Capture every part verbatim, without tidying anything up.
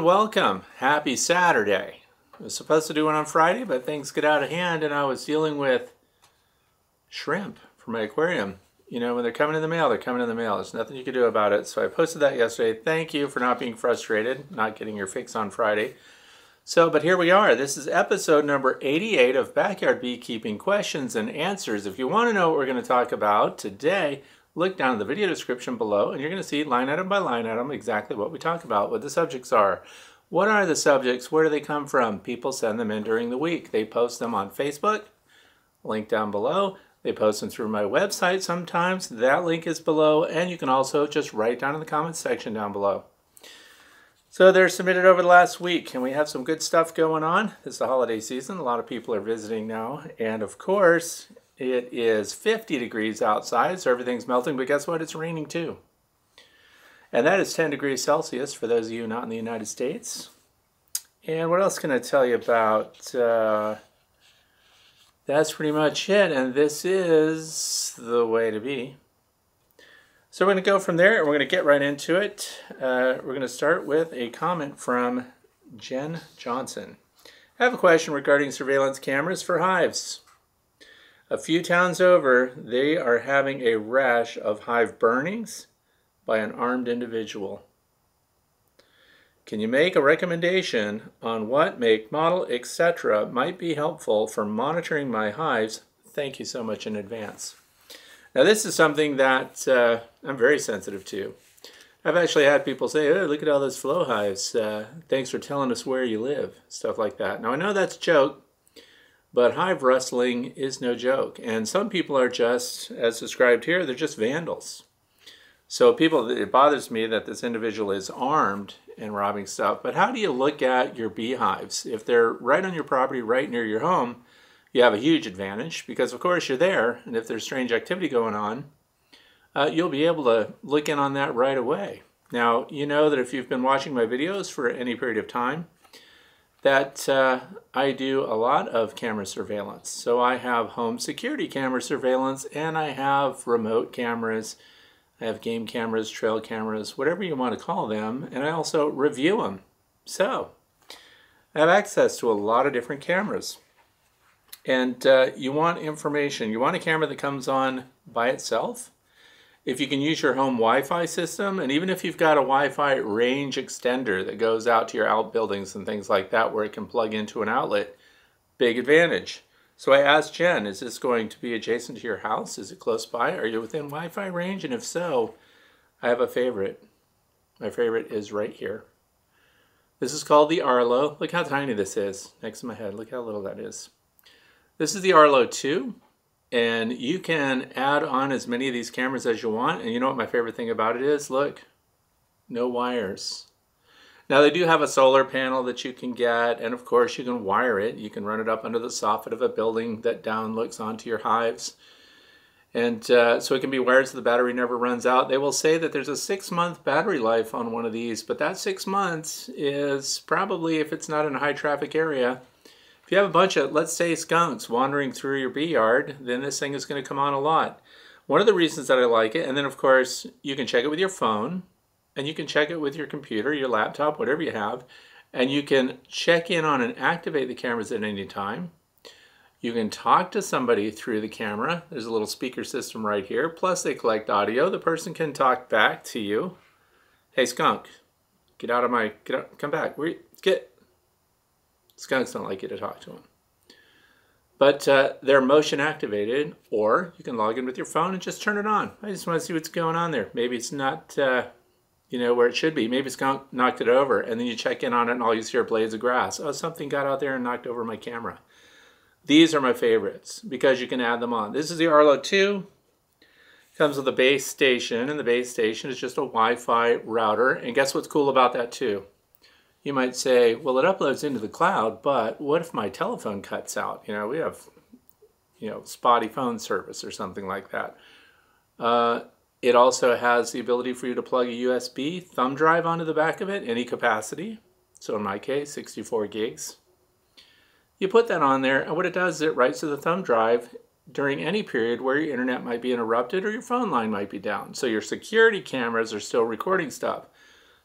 welcome. Happy Saturday. I was supposed to do one on Friday, but things get out of hand and I was dealing with shrimp for my aquarium. You know, when they're coming in the mail, they're coming in the mail. There's nothing you can do about it. So I posted that yesterday. Thank you for not being frustrated, not getting your fix on Friday. So, but here we are. This is episode number eighty-eight of Backyard Beekeeping Questions and Answers. If you want to know what we're going to talk about today, look down in the video description below and you're going to see line item by line item exactly what we talk about, what the subjects are. What are the subjects? Where do they come from? People send them in during the week. They post them on Facebook, link down below. They post them through my website sometimes. That link is below, and you can also just write down in the comments section down below. So they're submitted over the last week, and we have some good stuff going on. It's the holiday season. A lot of people are visiting now, and of course, it is fifty degrees outside, so everything's melting, but guess what? It's raining too. And that is ten degrees Celsius for those of you not in the United States. And what else can I tell you about? Uh, that's pretty much it, and this is the way to be. So we're going to go from there, and we're going to get right into it. Uh, we're going to start with a comment from Jen Johnson. I have a question regarding surveillance cameras for hives. A few towns over, they are having a rash of hive burnings by an armed individual. Can you make a recommendation on what make, model, et cetera might be helpful for monitoring my hives? Thank you so much in advance. Now this is something that uh, I'm very sensitive to. I've actually had people say, oh, look at all those flow hives. Uh, thanks for telling us where you live, stuff like that. Now I know that's a joke, but hive rustling is no joke. And some people are just, as described here, they're just vandals. So people, it bothers me that this individual is armed and robbing stuff. But how do you look at your beehives? If they're right on your property, right near your home, you have a huge advantage because of course you're there. And if there's strange activity going on, uh, you'll be able to look in on that right away. Now, you know that if you've been watching my videos for any period of time, that uh, I do a lot of camera surveillance. So I have home security camera surveillance and I have remote cameras. I have game cameras, trail cameras, whatever you want to call them, and I also review them. So I have access to a lot of different cameras. And uh, you want information. You want a camera that comes on by itself. If you can use your home Wi-Fi system, and even if you've got a Wi-Fi range extender that goes out to your outbuildings and things like that where it can plug into an outlet, big advantage. So I asked Jen, is this going to be adjacent to your house? Is it close by? Are you within Wi-Fi range? And if so, I have a favorite. My favorite is right here. This is called the Arlo. Look how tiny this is next to my head. Look how little that is. This is the Arlo two. And you can add on as many of these cameras as you want. And you know what my favorite thing about it is? Look, no wires. Now they do have a solar panel that you can get, and of course you can wire it. You can run it up under the soffit of a building that down looks onto your hives. And uh, so it can be wired so the battery never runs out. They will say that there's a six month battery life on one of these, but that six months is probably, if it's not in a high traffic area, if you have a bunch of, let's say, skunks wandering through your bee yard, then this thing is going to come on a lot. One of the reasons that I like it, and then of course you can check it with your phone, and you can check it with your computer, your laptop, whatever you have, and you can check in on and activate the cameras at any time. You can talk to somebody through the camera. There's a little speaker system right here. Plus they collect audio. The person can talk back to you. Hey skunk, get out of my, get out, come back. Where, get. Skunks don't like you to talk to them. But uh, they're motion activated, or you can log in with your phone and just turn it on. I just want to see what's going on there. Maybe it's not, uh, you know, where it should be. Maybe skunk knocked it over, and then you check in on it and all you see are blades of grass. Oh, something got out there and knocked over my camera. These are my favorites because you can add them on. This is the Arlo two. Comes with a base station, and the base station is just a Wi-Fi router. And guess what's cool about that too? You might say, well, it uploads into the cloud, but what if my telephone cuts out? You know, we have, you know, spotty phone service or something like that. Uh, It also has the ability for you to plug a U S B thumb drive onto the back of it, any capacity. So in my case, sixty-four gigs. You put that on there, and what it does is it writes to the thumb drive during any period where your internet might be interrupted or your phone line might be down. So your security cameras are still recording stuff.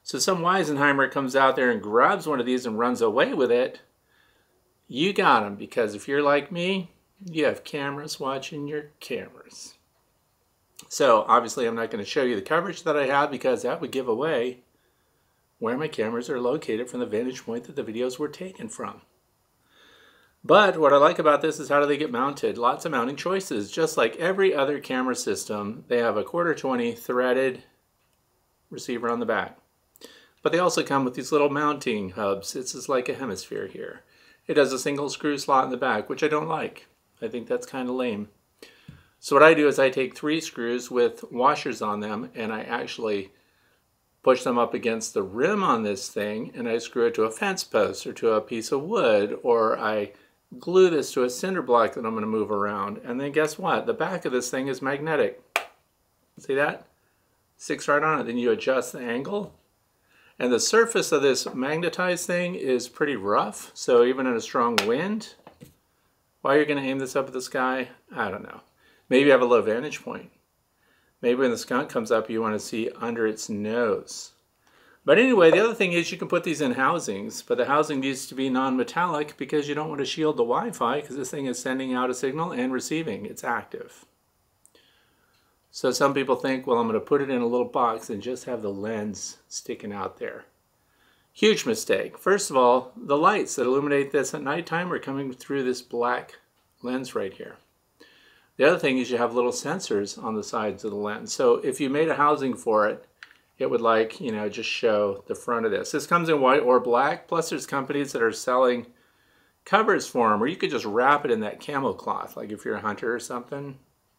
So some Weisenheimer comes out there and grabs one of these and runs away with it, you got them, because if you're like me, you have cameras watching your cameras. So obviously I'm not going to show you the coverage that I have, because that would give away where my cameras are located from the vantage point that the videos were taken from. But what I like about this is how do they get mounted? Lots of mounting choices. Just like every other camera system, they have a quarter twenty threaded receiver on the back. But they also come with these little mounting hubs. It's just like a hemisphere here. It has a single screw slot in the back, which I don't like. I think that's kind of lame. So what I do is I take three screws with washers on them, and I actually push them up against the rim on this thing, and I screw it to a fence post or to a piece of wood, or I glue this to a cinder block that I'm going to move around. And then guess what? The back of this thing is magnetic. See that? Sticks right on it. Then you adjust the angle. And the surface of this magnetized thing is pretty rough. So even in a strong wind, why you're going to aim this up at the sky, I don't know. Maybe you have a low vantage point. Maybe when the skunk comes up, you want to see under its nose. But anyway, the other thing is you can put these in housings, but the housing needs to be non-metallic because you don't want to shield the Wi-Fi, because this thing is sending out a signal and receiving. It's active. So some people think, well, I'm going to put it in a little box and just have the lens sticking out there. Huge mistake. First of all, the lights that illuminate this at nighttime are coming through this black lens right here. The other thing is you have little sensors on the sides of the lens. So if you made a housing for it, it would like, you know, just show the front of this. This comes in white or black, plus there's companies that are selling covers for them, or you could just wrap it in that camel cloth, like if you're a hunter or something.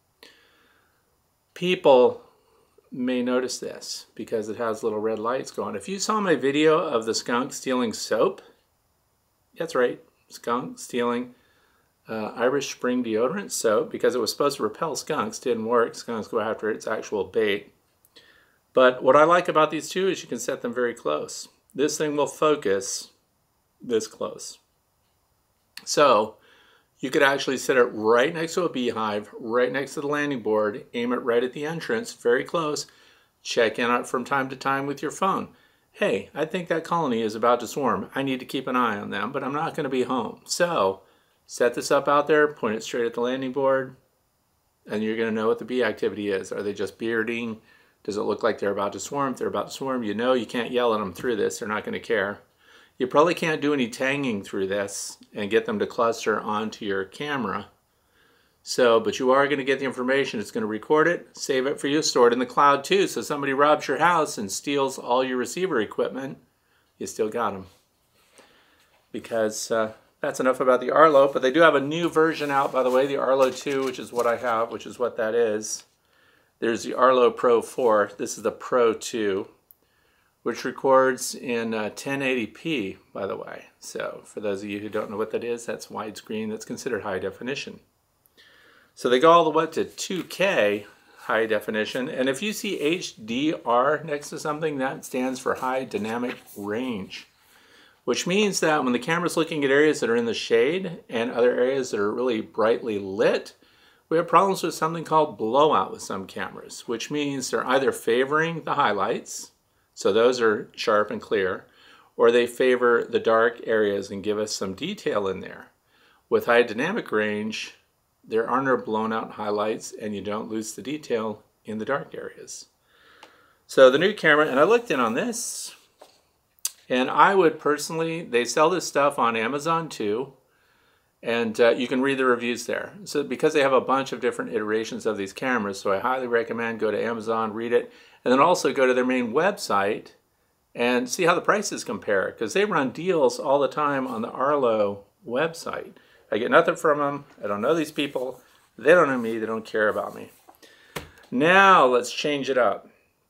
People may notice this because it has little red lights going. If you saw my video of the skunk stealing soap, that's right, skunk stealing uh, Irish Spring deodorant soap, because it was supposed to repel skunks, didn't work. Skunks go after its actual bait. But what I like about these two is you can set them very close. This thing will focus this close. So you could actually set it right next to a beehive, right next to the landing board, aim it right at the entrance, very close, check in on it from time to time with your phone. Hey, I think that colony is about to swarm. I need to keep an eye on them, but I'm not going to be home. So set this up out there, point it straight at the landing board, and you're going to know what the bee activity is. Are they just bearding? Does it look like they're about to swarm? If they're about to swarm, you know you can't yell at them through this. They're not going to care. You probably can't do any tanging through this and get them to cluster onto your camera. So, but you are going to get the information. It's going to record it, save it for you, store it in the cloud too. So somebody robs your house and steals all your receiver equipment, you still got them. Because uh, that's enough about the Arlo. But they do have a new version out, by the way, the Arlo two, which is what I have, which is what that is. There's the Arlo Pro four. This is the Pro two, which records in uh, ten eighty p, by the way. So for those of you who don't know what that is, that's widescreen. That's considered high definition. So they go all the way up to two K high definition. And if you see H D R next to something, that stands for high dynamic range, which means that when the camera's looking at areas that are in the shade and other areas that are really brightly lit, we have problems with something called blowout with some cameras, which means they're either favoring the highlights, so those are sharp and clear, or they favor the dark areas and give us some detail in there. With high dynamic range, there are no blown out highlights and you don't lose the detail in the dark areas. So the new camera, and I looked in on this, and I would personally, they sell this stuff on Amazon too. And uh, you can read the reviews there. So because they have a bunch of different iterations of these cameras, so I highly recommend go to Amazon, read it, and then also go to their main website and see how the prices compare, because they run deals all the time on the Arlo website. I get nothing from them. I don't know these people. They don't know me. They don't care about me. Now let's change it up.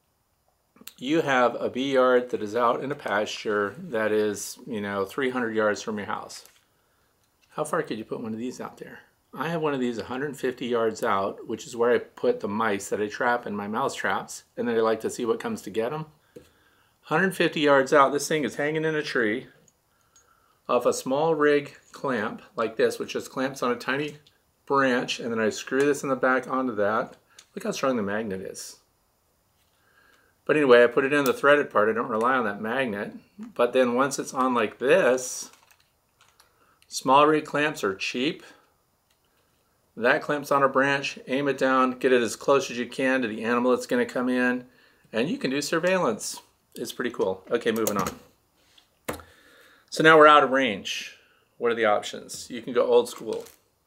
You have a bee yard that is out in a pasture that is, you know, three hundred yards from your house. How far could you put one of these out there? I have one of these one hundred fifty yards out, which is where I put the mice that I trap in my mouse traps, and then I like to see what comes to get them. one hundred fifty yards out, this thing is hanging in a tree off a small rig clamp like this, which just clamps on a tiny branch, and then I screw this in the back onto that. Look how strong the magnet is. But anyway, I put it in the threaded part. I don't rely on that magnet. But then once it's on like this, small rig clamps are cheap. That clamps on a branch, aim it down, get it as close as you can to the animal that's going to come in, and you can do surveillance. It's pretty cool. Okay, moving on. So now we're out of range. What are the options? You can go old school.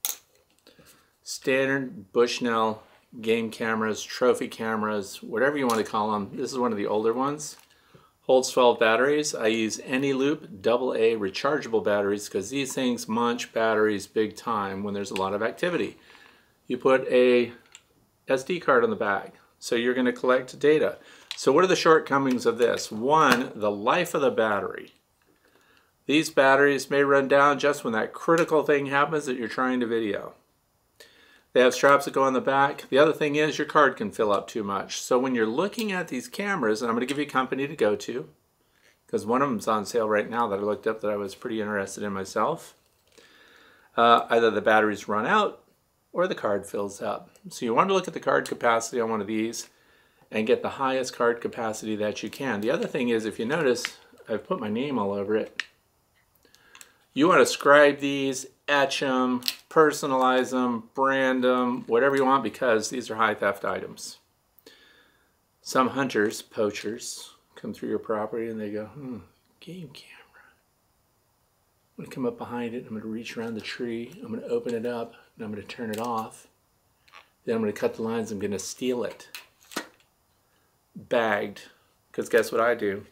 Standard Bushnell game cameras, trophy cameras, whatever you want to call them. This is one of the older ones. Holds twelve batteries. I use Any-Loop double A rechargeable batteries because these things munch batteries big time when there's a lot of activity. You put a S D card on the back, so you're going to collect data. So what are the shortcomings of this? One, the life of the battery. These batteries may run down just when that critical thing happens that you're trying to video. They have straps that go on the back. The other thing is your card can fill up too much. So when you're looking at these cameras, and I'm going to give you a company to go to, because one of them's on sale right now that I looked up that I was pretty interested in myself. Uh, either the batteries run out or the card fills up. So you want to look at the card capacity on one of these and get the highest card capacity that you can. The other thing is, if you notice, I've put my name all over it. You want to scribe these, etch them, personalize them, brand them, whatever you want, because these are high theft items. Some hunters, poachers, come through your property and they go, hmm, game camera. I'm going to come up behind it, I'm going to reach around the tree, I'm going to open it up, and I'm going to turn it off. Then I'm going to cut the lines, I'm going to steal it. Bagged. Because guess what I do?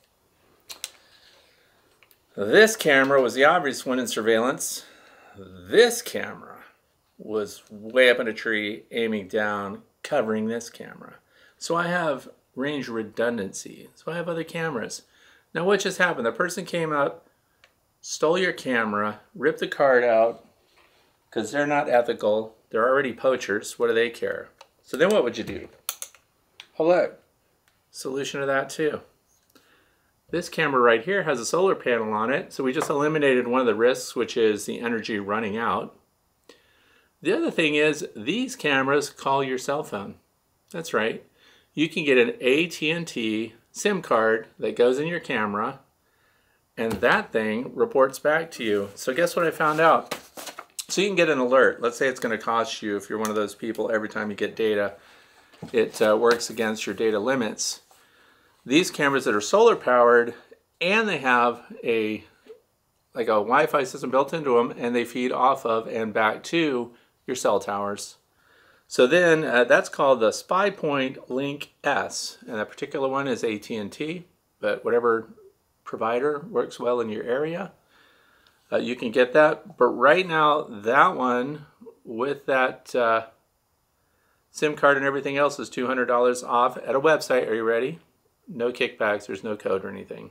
This camera was the obvious one in surveillance. This camera was way up in a tree, aiming down, covering this camera. So I have range redundancy. So I have other cameras. Now what just happened? The person came out, stole your camera, ripped the card out, because they're not ethical. They're already poachers. What do they care? So then what would you do? Hello. Solution to that too. This camera right here has a solar panel on it, so we just eliminated one of the risks, which is the energy running out. The other thing is, these cameras call your cell phone. That's right. You can get an A T and T SIM card that goes in your camera, and that thing reports back to you. So guess what I found out? So you can get an alert. Let's say it's going to cost you, if you're one of those people, every time you get data, it uh, works against your data limits. These cameras that are solar powered, and they have a like a Wi-Fi system built into them, and they feed off of and back to your cell towers. So then uh, that's called the SpyPoint Link S, and that particular one is A T and T, but whatever provider works well in your area, uh, you can get that. But right now, that one with that uh, SIM card and everything else is two hundred dollars off at a website. Are you ready? No kickbacks, there's no code or anything.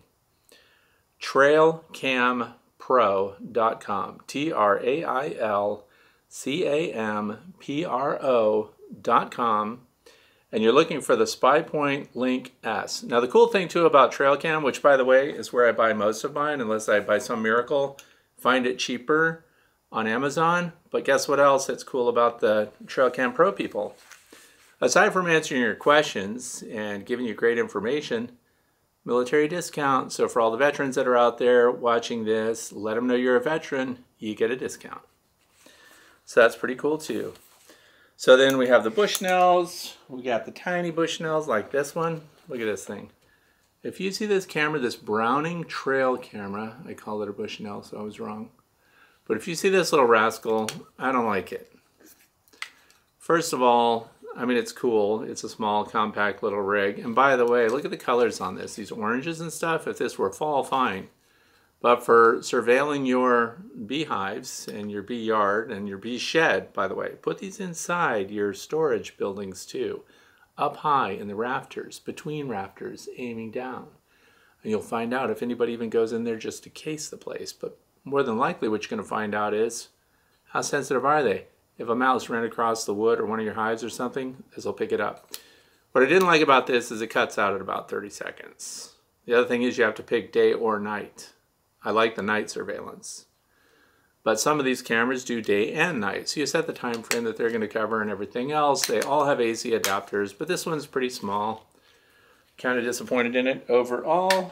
trail cam pro dot com. T R A I L C A M P R O dot com. And you're looking for the SpyPoint Link S. Now the cool thing too about TrailCam, which by the way is where I buy most of mine, unless I by some miracle find it cheaper on Amazon. But guess what else that's cool about the TrailCam Pro people? Aside from answering your questions and giving you great information, military discount. So for all the veterans that are out there watching this, let them know you're a veteran, you get a discount. So that's pretty cool too. So then we have the Bushnells. We got the tiny Bushnells like this one. Look at this thing. If you see this camera, this Browning trail camera, I call it a Bushnell, so I was wrong. But if you see this little rascal, I don't like it. First of all, I mean, it's cool. It's a small, compact little rig. And by the way, look at the colors on this. These oranges and stuff, if this were fall, fine. But for surveilling your beehives and your bee yard and your bee shed, by the way, put these inside your storage buildings too. Up high in the rafters, between rafters, aiming down. And you'll find out if anybody even goes in there just to case the place. But more than likely what you're going to find out is, how sensitive are they? If a mouse ran across the wood or one of your hives or something, this will pick it up. What I didn't like about this is it cuts out at about thirty seconds. The other thing is you have to pick day or night. I like the night surveillance. But some of these cameras do day and night. So you set the time frame that they're going to cover and everything else. They all have A C adapters, but this one's pretty small. kind of disappointed in it overall.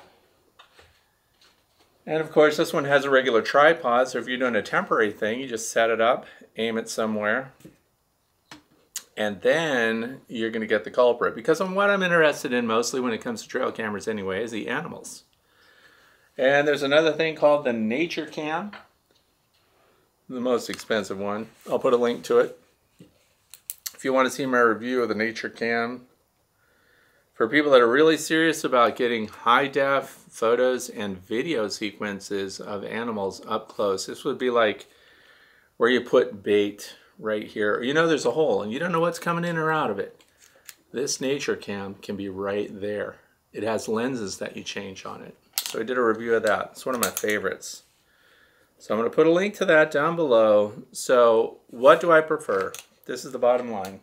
And of course, this one has a regular tripod, so if you're doing a temporary thing, you just set it up, aim it somewhere, and then you're going to get the culprit. Because what I'm interested in mostly when it comes to trail cameras anyway is the animals. And there's another thing called the Nature Cam, the most expensive one. I'll put a link to it. If you want to see my review of the Nature Cam, for people that are really serious about getting high-def photos and video sequences of animals up close, this would be like where you put bait right here. You know there's a hole and you don't know what's coming in or out of it. This Nature Cam can be right there. It has lenses that you change on it. So I did a review of that. It's one of my favorites. So I'm going to put a link to that down below. So what do I prefer? This is the bottom line.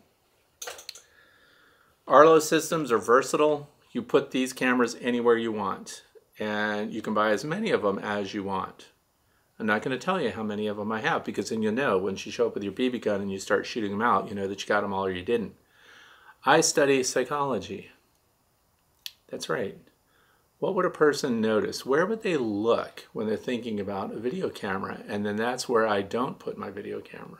Arlo systems are versatile. You put these cameras anywhere you want, and you can buy as many of them as you want. I'm not going to tell you how many of them I have, because then you'll know when you show up with your B B gun and you start shooting them out, you know that you got them all or you didn't. I study psychology. That's right. What would a person notice? Where would they look when they're thinking about a video camera? And then that's where I don't put my video camera.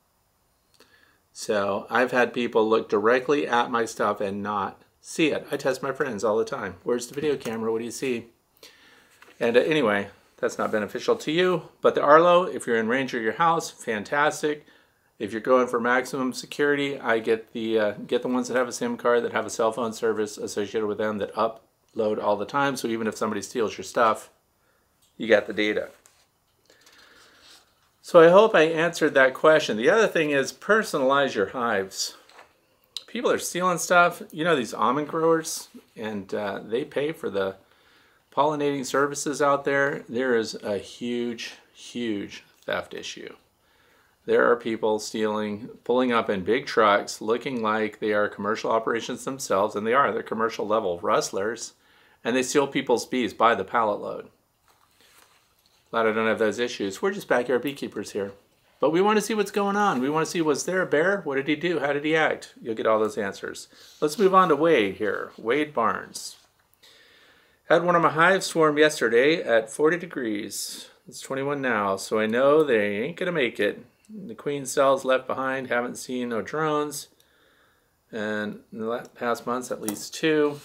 So I've had people look directly at my stuff and not see it. I test my friends all the time. Where's the video camera? What do you see? And uh, anyway, that's not beneficial to you. But the Arlo, if you're in range of your house, fantastic. If you're going for maximum security, I get the uh, get the ones that have a SIM card, that have a cell phone service associated with them, that upload all the time. So even if somebody steals your stuff, you got the data. So I hope I answered that question. The other thing is personalize your hives. People are stealing stuff. You know these almond growers, and uh, they pay for the pollinating services out there. There is a huge, huge theft issue. There are people stealing, pulling up in big trucks, looking like they are commercial operations themselves, and they are. They're commercial level rustlers, and they steal people's bees by the pallet load. Glad I don't have those issues. We're just backyard beekeepers here. But we want to see what's going on. We want to see, was there a bear? What did he do? How did he act? You'll get all those answers. Let's move on to Wade here. Wade Barnes. Had one of my hives swarm yesterday at forty degrees. It's twenty-one now, so I know they ain't going to make it. The queen cells left behind. Haven't seen no drones. And in the past months, at least two.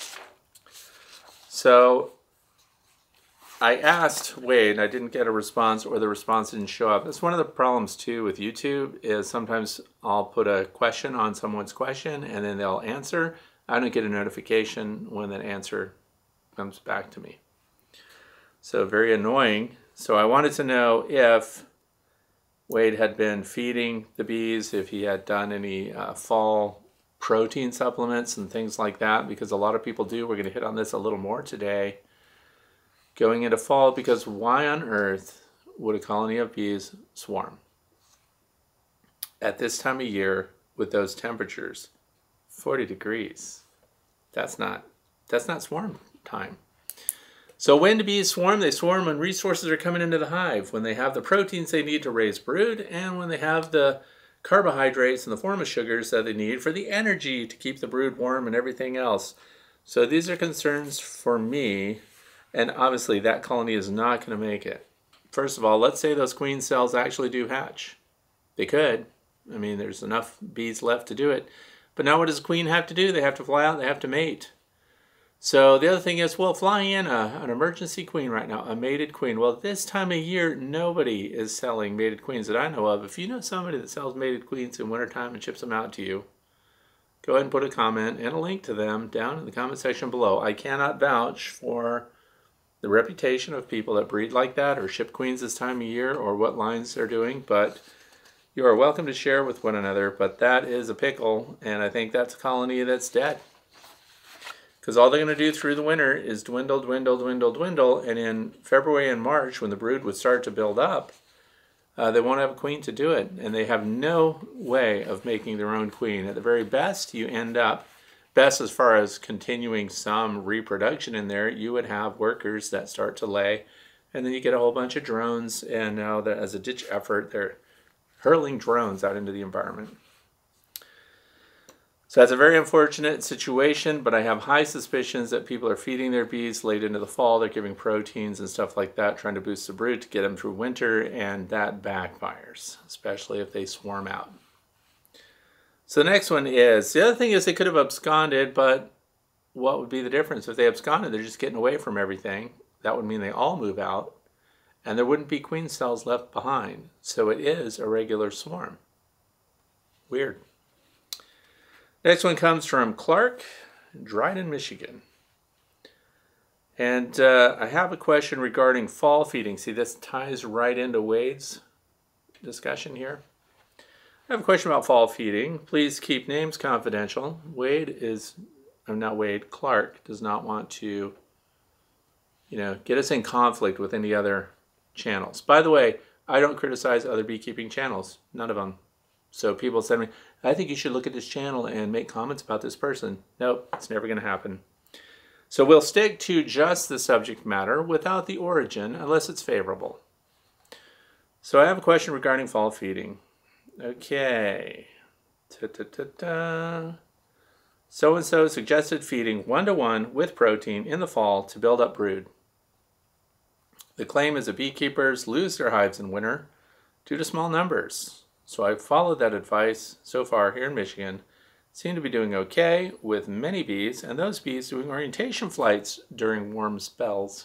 So I asked Wade, and I didn't get a response, or the response didn't show up. That's one of the problems too with YouTube, is sometimes I'll put a question on someone's question and then they'll answer. I don't get a notification when that answer comes back to me. So very annoying. So I wanted to know if Wade had been feeding the bees, if he had done any uh, fall protein supplements and things like that, because a lot of people do. We're going to hit on this a little more today. Going into fall, because why on earth would a colony of bees swarm at this time of year with those temperatures? forty degrees. That's not that's not swarm time. So when do bees swarm? They swarm when resources are coming into the hive, when they have the proteins they need to raise brood, and when they have the carbohydrates in the form of sugars that they need for the energy to keep the brood warm and everything else. So these are concerns for me. And obviously that colony is not going to make it. First of all, let's say those queen cells actually do hatch. They could. I mean, there's enough bees left to do it. But now what does a queen have to do? They have to fly out, they have to mate. So the other thing is, well, flying in a, an emergency queen right now, a mated queen. Well, this time of year, nobody is selling mated queens that I know of. If you know somebody that sells mated queens in wintertime and ships them out to you, go ahead and put a comment and a link to them down in the comment section below. I cannot vouch for the reputation of people that breed like that or ship queens this time of year or what lines they're doing, but you are welcome to share with one another. But that is a pickle, and I think that's a colony that's dead. Because all they're going to do through the winter is dwindle, dwindle, dwindle, dwindle, and in February and March, when the brood would start to build up, uh, they won't have a queen to do it, and they have no way of making their own queen. At the very best, you end up best as far as continuing some reproduction in there, you would have workers that start to lay, and then you get a whole bunch of drones, and now that as a ditch effort, they're hurling drones out into the environment. So that's a very unfortunate situation, but I have high suspicions that people are feeding their bees late into the fall. They're giving proteins and stuff like that, trying to boost the brood to get them through winter, and that backfires, especially if they swarm out. So the next one is, the other thing is they could have absconded, but what would be the difference? If they absconded, they're just getting away from everything. That would mean they all move out, and there wouldn't be queen cells left behind. So it is a regular swarm. Weird. Next one comes from Clark, Dryden, Michigan. And uh, I have a question regarding fall feeding. See, this ties right into Wade's discussion here. I have a question about fall feeding. Please keep names confidential. Wade is, I'm not Wade, Clark does not want to, you know, get us in conflict with any other channels. By the way, I don't criticize other beekeeping channels, none of them. So people send me, I think you should look at this channel and make comments about this person. Nope, it's never going to happen. So we'll stick to just the subject matter without the origin unless it's favorable. So I have a question regarding fall feeding. Okay. Ta-ta-ta-ta. So-and-so suggested feeding one-to-one with protein in the fall to build up brood. The claim is that beekeepers lose their hives in winter due to small numbers. So I've followed that advice so far here in Michigan. Seem to be doing okay with many bees, and those bees doing orientation flights during warm spells.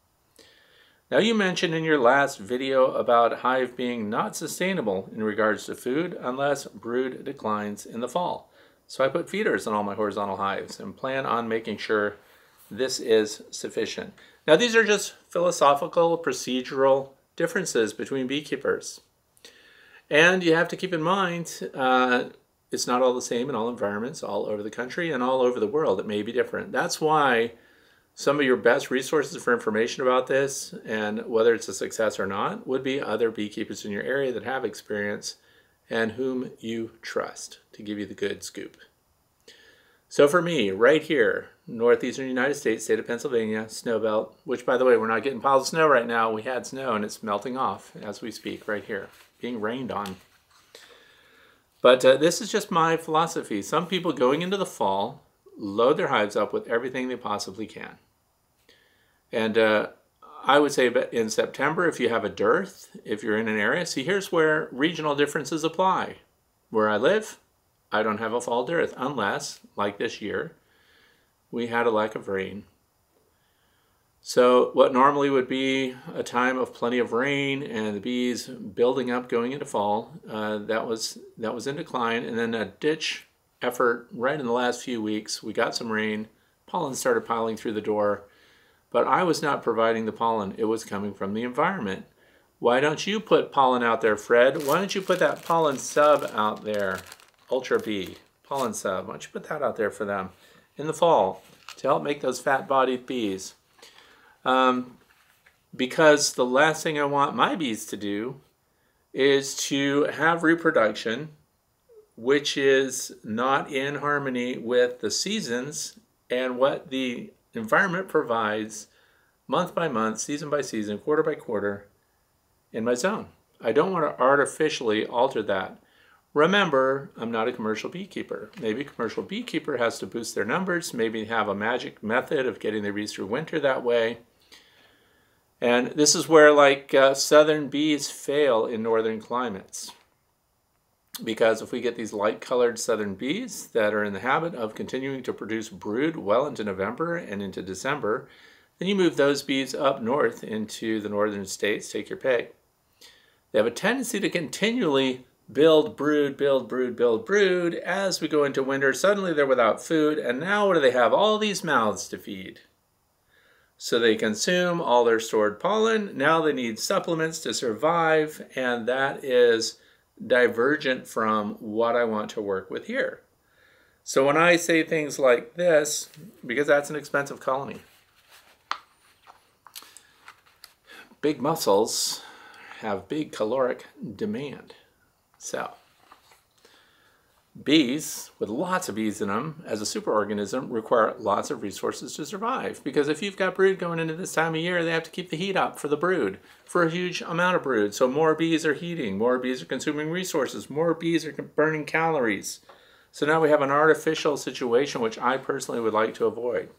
Now you mentioned in your last video about hive being not sustainable in regards to food unless brood declines in the fall. So I put feeders on all my horizontal hives and plan on making sure this is sufficient. Now these are just philosophical, procedural differences between beekeepers. And you have to keep in mind, uh, it's not all the same in all environments, all over the country and all over the world. It may be different. That's why some of your best resources for information about this, and whether it's a success or not, would be other beekeepers in your area that have experience and whom you trust to give you the good scoop. So for me, right here, northeastern United States, state of Pennsylvania, snow belt, which by the way, we're not getting piles of snow right now. We had snow and it's melting off as we speak right here, being rained on. But uh, this is just my philosophy. Some people going into the fall load their hives up with everything they possibly can. And uh, I would say in September, if you have a dearth, if you're in an area, see here's where regional differences apply. Where I live, I don't have a fall dearth unless, like this year, we had a lack of rain. So what normally would be a time of plenty of rain and the bees building up going into fall, uh, that was that was in decline. And then a ditch effort right in the last few weeks. We got some rain, pollen started piling through the door, but I was not providing the pollen. It was coming from the environment. Why don't you put pollen out there, Fred? Why don't you put that pollen sub out there? Ultra Bee, pollen sub. Why don't you put that out there for them in the fall to help make those fat-bodied bees? Um, because the last thing I want my bees to do is to have reproduction which is not in harmony with the seasons and what the environment provides month by month, season by season, quarter by quarter in my zone. I don't want to artificially alter that. Remember, I'm not a commercial beekeeper. Maybe a commercial beekeeper has to boost their numbers, maybe have a magic method of getting their bees through winter that way. And this is where like uh, southern bees fail in northern climates. Because if we get these light-colored southern bees that are in the habit of continuing to produce brood well into November and into December, then you move those bees up north into the northern states, take your pick. They have a tendency to continually build brood, build brood, build brood. As we go into winter, suddenly they're without food, and now what do they have? All these mouths to feed. So they consume all their stored pollen. Now they need supplements to survive, and that is divergent from what I want to work with here. So when I say things like this, because that's an expensive colony, big mussels have big caloric demand. So bees with lots of bees in them as a superorganism require lots of resources to survive, because if you've got brood going into this time of year, they have to keep the heat up for the brood, for a huge amount of brood. So more bees are heating, more bees are consuming resources, more bees are burning calories. So now we have an artificial situation which I personally would like to avoid.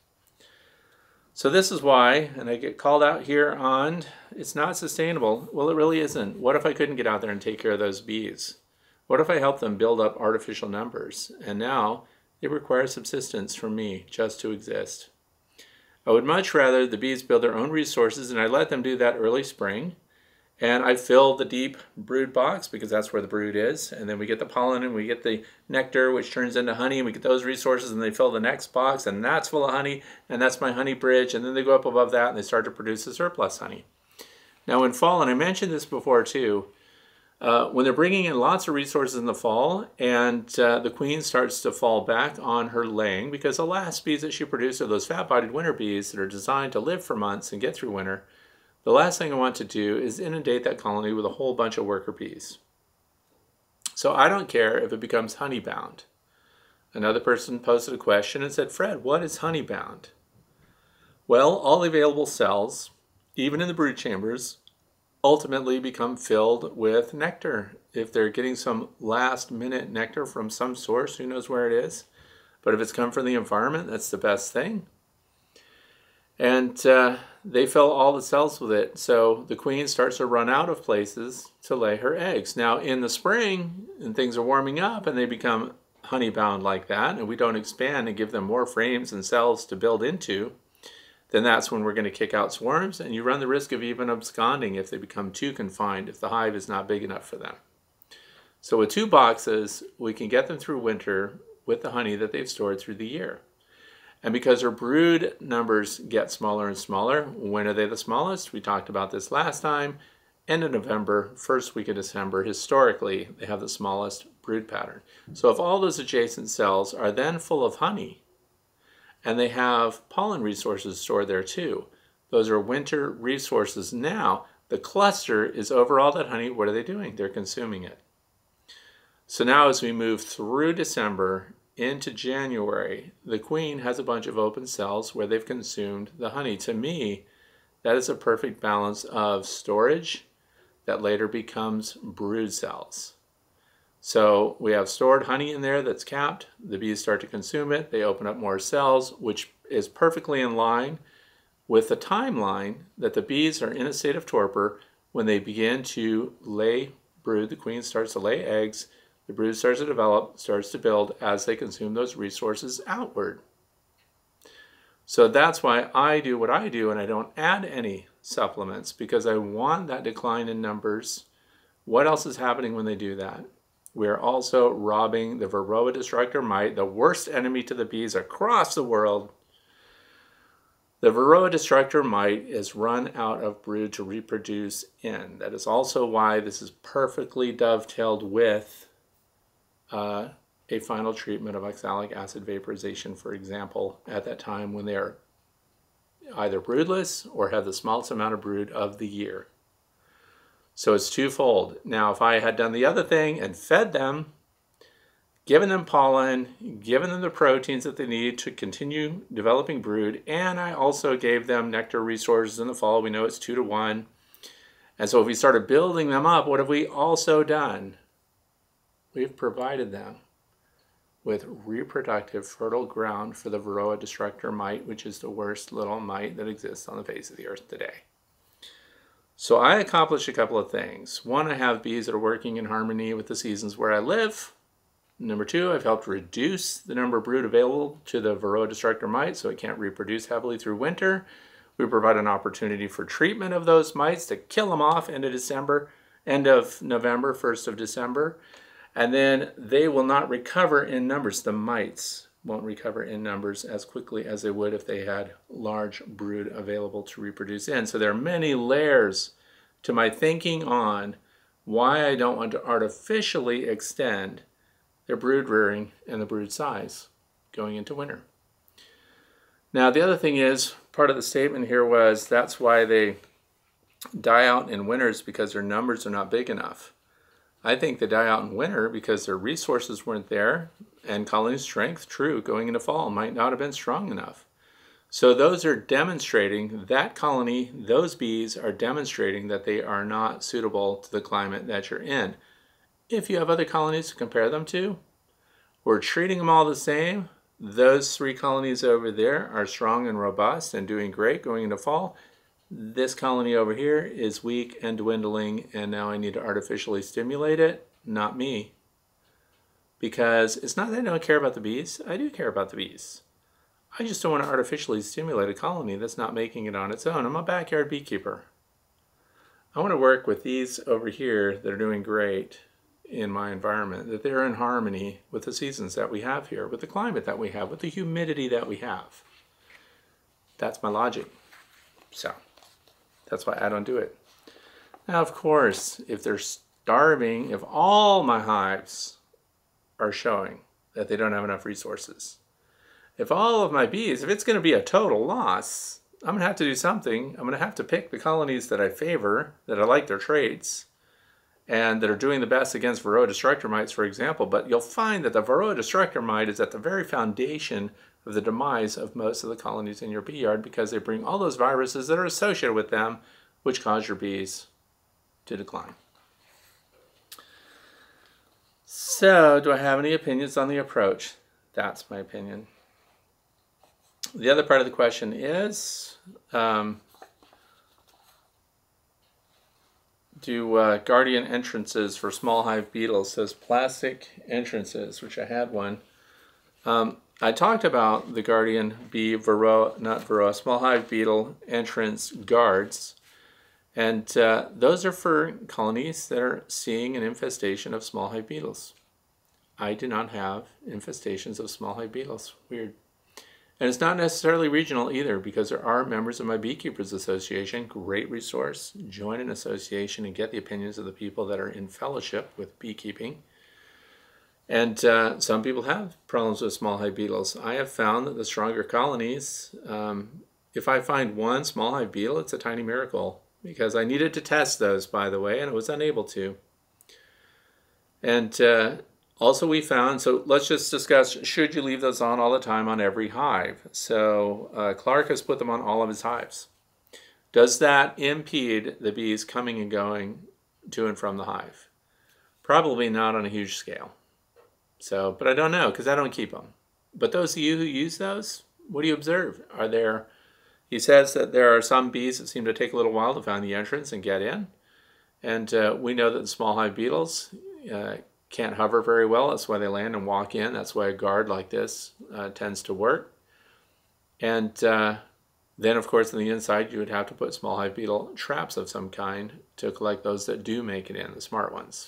So this is why, and I get called out here on, it's not sustainable. Well, it really isn't. What if I couldn't get out there and take care of those bees? What if I help them build up artificial numbers? And now they require subsistence from me just to exist. I would much rather the bees build their own resources, and I let them do that early spring. And I fill the deep brood box because that's where the brood is. And then we get the pollen and we get the nectar, which turns into honey. And we get those resources and they fill the next box and that's full of honey. And that's my honey bridge. And then they go up above that and they start to produce the surplus honey. Now in fall, and I mentioned this before too, uh, when they're bringing in lots of resources in the fall and uh, the queen starts to fall back on her laying because the last bees that she produced are those fat-bodied winter bees that are designed to live for months and get through winter. The last thing I want to do is inundate that colony with a whole bunch of worker bees. So I don't care if it becomes honey bound. Another person posted a question and said, Fred, what is honey bound? Well, all the available cells, even in the brood chambers, ultimately become filled with nectar. If they're getting some last minute nectar from some source, who knows where it is? But if it's come from the environment, that's the best thing. And uh, they fill all the cells with it. So the queen starts to run out of places to lay her eggs. Now in the spring, and things are warming up and they become honey bound like that, and we don't expand and give them more frames and cells to build into, then that's when we're going to kick out swarms, and you run the risk of even absconding if they become too confined, if the hive is not big enough for them. So with two boxes, we can get them through winter with the honey that they've stored through the year. And because their brood numbers get smaller and smaller, when are they the smallest? We talked about this last time. End of November, first week of December, historically, they have the smallest brood pattern. So if all those adjacent cells are then full of honey, and they have pollen resources stored there too, those are winter resources. Now, the cluster is over all that honey. What are they doing? They're consuming it. So now as we move through December into January, the queen has a bunch of open cells where they've consumed the honey. To me, that is a perfect balance of storage that later becomes brood cells. So we have stored honey in there that's capped. The bees start to consume it. They open up more cells, which is perfectly in line with the timeline that the bees are in a state of torpor when they begin to lay brood. The queen starts to lay eggs. The brood starts to develop, starts to build as they consume those resources outward. So that's why I do what I do and I don't add any supplements, because I want that decline in numbers. What else is happening when they do that? We're also robbing the Varroa destructor mite, the worst enemy to the bees across the world. The Varroa destructor mite is run out of brood to reproduce in. That is also why this is perfectly dovetailed with Uh, a final treatment of oxalic acid vaporization, for example, at that time when they are either broodless or have the smallest amount of brood of the year. So it's twofold. Now, if I had done the other thing and fed them, given them pollen, given them the proteins that they need to continue developing brood, and I also gave them nectar resources in the fall, we know it's two to one. And so if we started building them up, what have we also done? We've provided them with reproductive fertile ground for the Varroa destructor mite, which is the worst little mite that exists on the face of the earth today. So I accomplished a couple of things. One, I have bees that are working in harmony with the seasons where I live. Number two, I've helped reduce the number of brood available to the Varroa destructor mite so it can't reproduce heavily through winter. We provide an opportunity for treatment of those mites to kill them off end of December, end of November, first of December. And then they will not recover in numbers. The mites won't recover in numbers as quickly as they would if they had large brood available to reproduce in. So there are many layers to my thinking on why I don't want to artificially extend their brood rearing and the brood size going into winter. Now the other thing is, part of the statement here was that's why they die out in winters, because their numbers are not big enough. I think they die out in winter because their resources weren't there, and colony strength, true, going into fall might not have been strong enough. So those are demonstrating, that colony, those bees are demonstrating that they are not suitable to the climate that you're in. If you have other colonies to compare them to, We're treating them all the same. Those three colonies over there are strong and robust and doing great going into fall. This colony over here is weak and dwindling, and now I need to artificially stimulate it. Not me. Because it's not that I don't care about the bees. I do care about the bees. I just don't want to artificially stimulate a colony that's not making it on its own. I'm a backyard beekeeper. I want to work with these over here that are doing great in my environment, that they're in harmony with the seasons that we have here, with the climate that we have, with the humidity that we have. That's my logic. So that's why I don't do it. Now, of course, if they're starving, if all my hives are showing that they don't have enough resources, if all of my bees, if it's going to be a total loss, I'm going to have to do something. I'm going to have to pick the colonies that I favor, that I like their traits, and that are doing the best against Varroa destructor mites, for example. But you'll find that the Varroa destructor mite is at the very foundation of the demise of most of the colonies in your bee yard, because they bring all those viruses that are associated with them, which cause your bees to decline. So, do I have any opinions on the approach? That's my opinion. The other part of the question is, um, do uh, guardian entrances for small hive beetles, those plastic entrances, which I had one. Um, I talked about the guardian bee Varroa, not Varroa, small hive beetle entrance guards. And uh, those are for colonies that are seeing an infestation of small hive beetles. I do not have infestations of small hive beetles. Weird. And it's not necessarily regional either, because there are members of my Beekeepers Association, great resource. Join an association and get the opinions of the people that are in fellowship with beekeeping. And uh, some people have problems with small hive beetles. I have found that the stronger colonies, um, if I find one small hive beetle, it's a tiny miracle, because I needed to test those, by the way, and I was unable to. And uh, also we found, so let's just discuss, should you leave those on all the time on every hive? So uh, Clark has put them on all of his hives. Does that impede the bees coming and going to and from the hive? Probably not on a huge scale. So, but I don't know, because I don't keep them. But those of you who use those, what do you observe? Are there, he says that there are some bees that seem to take a little while to find the entrance and get in. And uh, we know that the small hive beetles uh, can't hover very well. That's why they land and walk in. That's why a guard like this uh, tends to work. And uh, then, of course, on the inside, you would have to put small hive beetle traps of some kind to collect those that do make it in, the smart ones.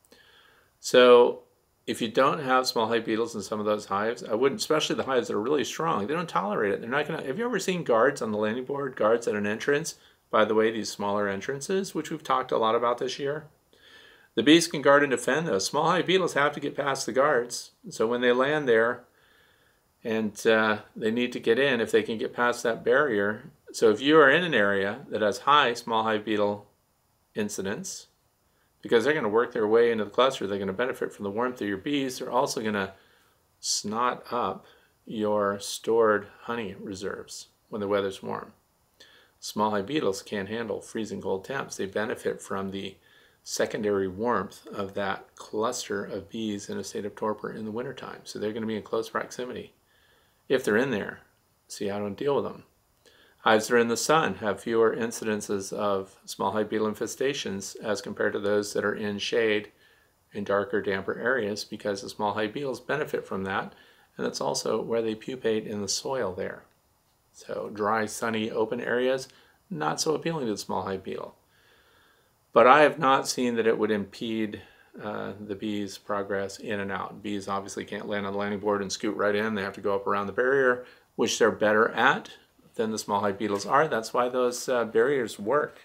So if you don't have small hive beetles in some of those hives, I wouldn't, especially the hives that are really strong. They don't tolerate it. They're not going to. Have you ever seen guards on the landing board, guards at an entrance? By the way, these smaller entrances, which we've talked a lot about this year. The bees can guard and defend those. Small hive beetles have to get past the guards. So when they land there and uh, they need to get in, if they can get past that barrier. So if you are in an area that has high small hive beetle incidence, because they're going to work their way into the cluster, they're going to benefit from the warmth of your bees. They're also going to snot up your stored honey reserves when the weather's warm. Small hive beetles can't handle freezing cold temps. They benefit from the secondary warmth of that cluster of bees in a state of torpor in the wintertime. So they're going to be in close proximity. If they're in there, see how to deal with them. Hives that are in the sun have fewer incidences of small hive beetle infestations as compared to those that are in shade in darker, damper areas, because the small hive beetles benefit from that, and that's also where they pupate in the soil there. So dry, sunny, open areas, not so appealing to the small hive beetle. But I have not seen that it would impede uh, the bees' progress in and out. Bees obviously can't land on the landing board and scoot right in. They have to go up around the barrier, which they're better at than the small hive beetles are. That's why those uh, barriers work.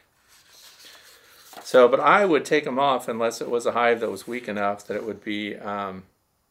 So, but I would take them off unless it was a hive that was weak enough that it would be um,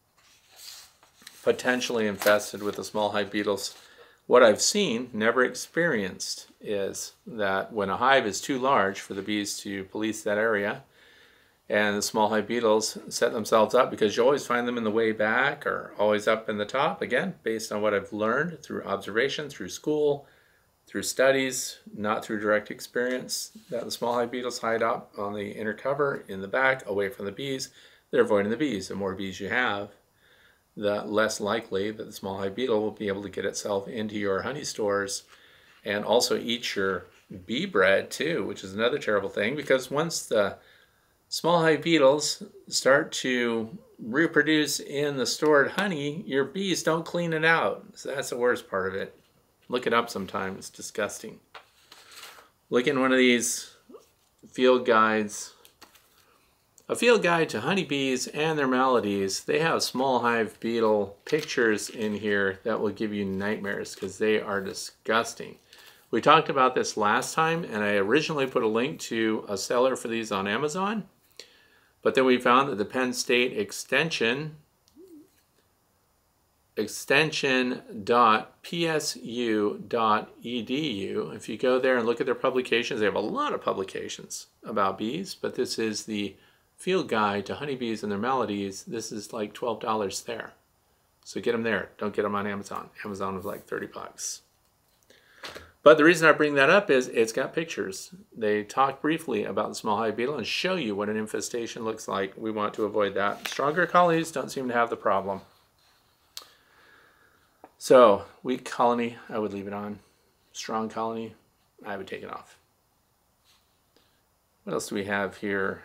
potentially infested with the small hive beetles. What I've seen, never experienced, is that when a hive is too large for the bees to police that area, and the small hive beetles set themselves up, because you always find them in the way back or always up in the top, again, based on what I've learned through observation, through school, through studies, not through direct experience, that the small hive beetles hide up on the inner cover, in the back, away from the bees. They're avoiding the bees. The more bees you have, the less likely that the small hive beetle will be able to get itself into your honey stores and also eat your bee bread too, which is another terrible thing, because once the small hive beetles start to reproduce in the stored honey, your bees don't clean it out. So that's the worst part of it. Look it up sometime. It's disgusting. Look in one of these field guides. A field guide to honeybees and their maladies. They have small hive beetle pictures in here that will give you nightmares because they are disgusting. We talked about this last time, and I originally put a link to a seller for these on Amazon. But then we found that the Penn State Extension, extension dot p s u dot e d u, if you go there and look at their publications, they have a lot of publications about bees, but this is the field guide to honeybees and their maladies. This is like twelve dollars there. So get them there. Don't get them on Amazon. Amazon was like thirty bucks. But the reason I bring that up is it's got pictures. They talk briefly about the small hive beetle and show you what an infestation looks like. We want to avoid that. Stronger colonies don't seem to have the problem. So, weak colony, I would leave it on. Strong colony, I would take it off. What else do we have here?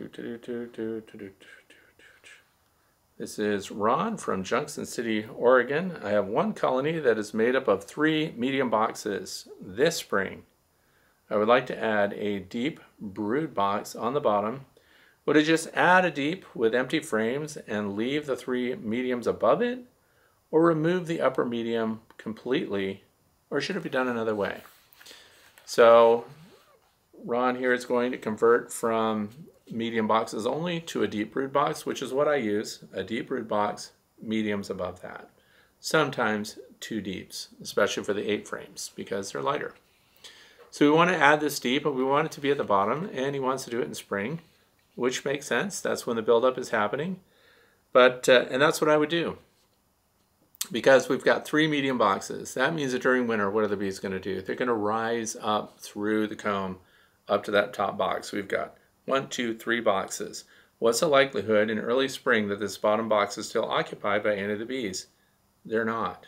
This is Ron from Junction City, Oregon. I have one colony that is made up of three medium boxes. This spring, I would like to add a deep brood box on the bottom. Would I just add a deep with empty frames and leave the three mediums above it? Or remove the upper medium completely? Or should it be done another way? So Ron here is going to convert from medium boxes only to a deep brood box, which is what I use, a deep brood box, mediums above that. Sometimes two deeps, especially for the eight frames, because they're lighter. So we want to add this deep, but we want it to be at the bottom, and he wants to do it in spring, which makes sense. That's when the buildup is happening. But uh, and that's what I would do. Because we've got three medium boxes. That means that during winter, what are the bees going to do? They're going to rise up through the comb up to that top box. We've got one, two, three boxes. What's the likelihood in early spring that this bottom box is still occupied by any of the bees? They're not.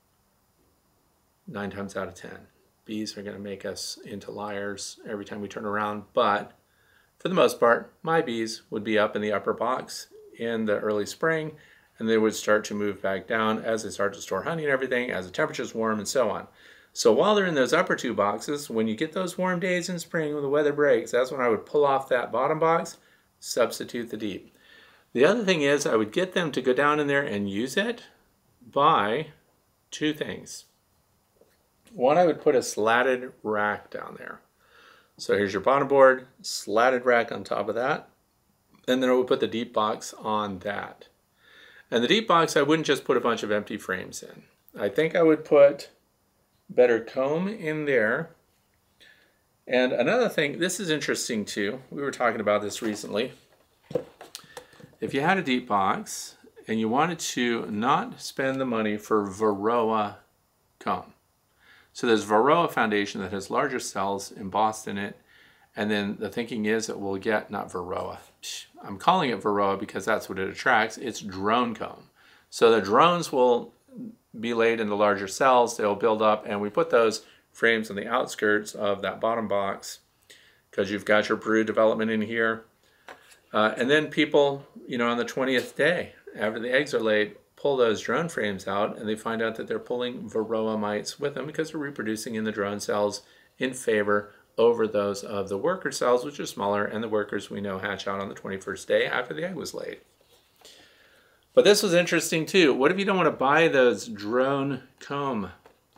Nine times out of ten. Bees are going to make us into liars every time we turn around, but for the most part, my bees would be up in the upper box in the early spring, and they would start to move back down as they start to store honey and everything, as the temperature's warm and so on. So while they're in those upper two boxes, when you get those warm days in spring when the weather breaks, that's when I would pull off that bottom box, substitute the deep. The other thing is I would get them to go down in there and use it by two things. One, I would put a slatted rack down there. So here's your bottom board, slatted rack on top of that, and then I would put the deep box on that. And the deep box, I wouldn't just put a bunch of empty frames in. I think I would put better comb in there. And another thing, this is interesting too. We were talking about this recently. If you had a deep box and you wanted to not spend the money for Varroa comb. So there's Varroa Foundation that has larger cells embossed in it. And then the thinking is that we'll get, not Varroa, I'm calling it Varroa because that's what it attracts. It's drone comb. So the drones will be laid in the larger cells, they'll build up, and we put those frames on the outskirts of that bottom box because you've got your brood development in here. Uh, and then people, you know, on the twentieth day after the eggs are laid, pull those drone frames out and they find out that they're pulling Varroa mites with them because they're reproducing in the drone cells in favor over those of the worker cells, which are smaller, and the workers we know hatch out on the twenty-first day after the egg was laid. But this was interesting too. What if you don't want to buy those drone comb?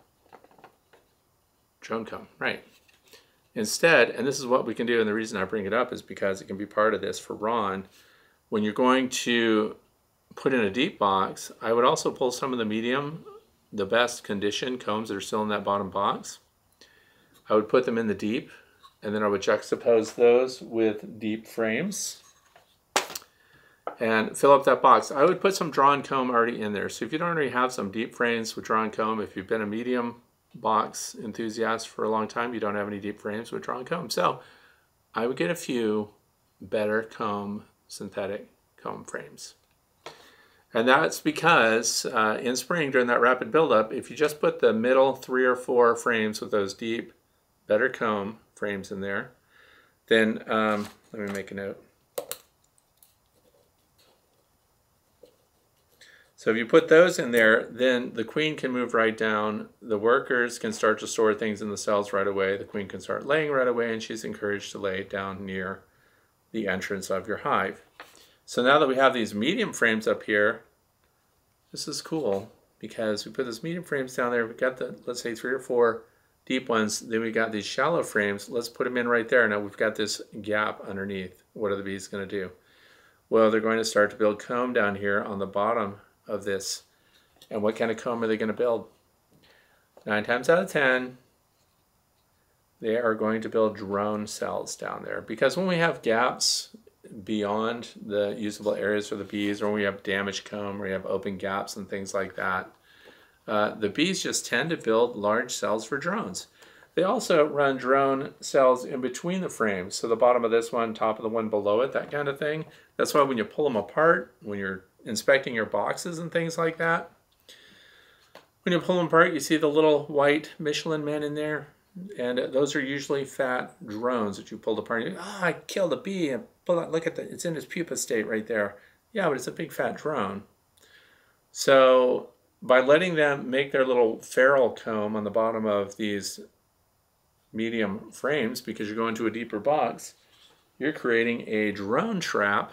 Drone comb, right. Instead, and this is what we can do, and the reason I bring it up is because it can be part of this for Ron. When you're going to put in a deep box, I would also pull some of the medium, the best condition combs that are still in that bottom box. I would put them in the deep, and then I would juxtapose those with deep frames and fill up that box. I would put some drawn comb already in there. So if you don't already have some deep frames with drawn comb, if you've been a medium box enthusiast for a long time, you don't have any deep frames with drawn comb. So I would get a few better comb, synthetic comb frames. And that's because uh, in spring, during that rapid buildup, if you just put the middle three or four frames with those deep, better comb frames in there, then, um, let me make a note. So if you put those in there, then the queen can move right down. The workers can start to store things in the cells right away. The queen can start laying right away, and she's encouraged to lay down near the entrance of your hive. So now that we have these medium frames up here, this is cool because we put these medium frames down there. We've got the, let's say, three or four deep ones. Then we got these shallow frames. Let's put them in right there. Now we've got this gap underneath. What are the bees going to do? Well, they're going to start to build comb down here on the bottom of this. And what kind of comb are they going to build? Nine times out of ten, they are going to build drone cells down there. Because when we have gaps beyond the usable areas for the bees, or when we have damaged comb, or we have open gaps and things like that, uh, the bees just tend to build large cells for drones. They also run drone cells in between the frames. So the bottom of this one, top of the one below it, that kind of thing. That's why when you pull them apart, when you're inspecting your boxes and things like that, when you pull them apart, you see the little white Michelin men in there. And those are usually fat drones that you pulled apart. You, oh, I killed a bee. And pull out, look at that. It's in its pupa state right there. Yeah, but it's a big fat drone. So by letting them make their little ferrule comb on the bottom of these medium frames, because you're going to a deeper box, you're creating a drone trap,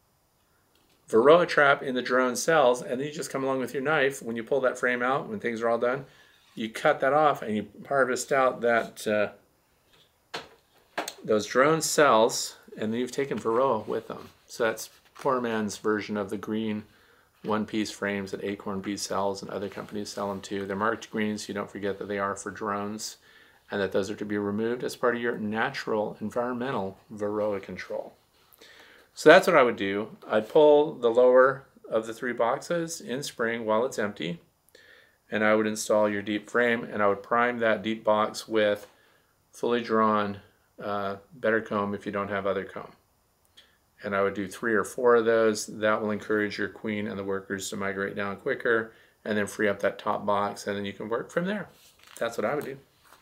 varroa trap in the drone cells, and then you just come along with your knife. When you pull that frame out, when things are all done, you cut that off and you harvest out that uh, those drone cells, and then you've taken varroa with them. So that's poor man's version of the green one-piece frames that Acorn Bee sells, and other companies sell them too. They're marked green, so you don't forget that they are for drones, and that those are to be removed as part of your natural environmental varroa control. So that's what I would do. I'd pull the lower of the three boxes in spring while it's empty, and I would install your deep frame, and I would prime that deep box with fully drawn uh, better comb if you don't have other comb. And I would do three or four of those. That will encourage your queen and the workers to migrate down quicker, and then free up that top box, and then you can work from there. That's what I would do.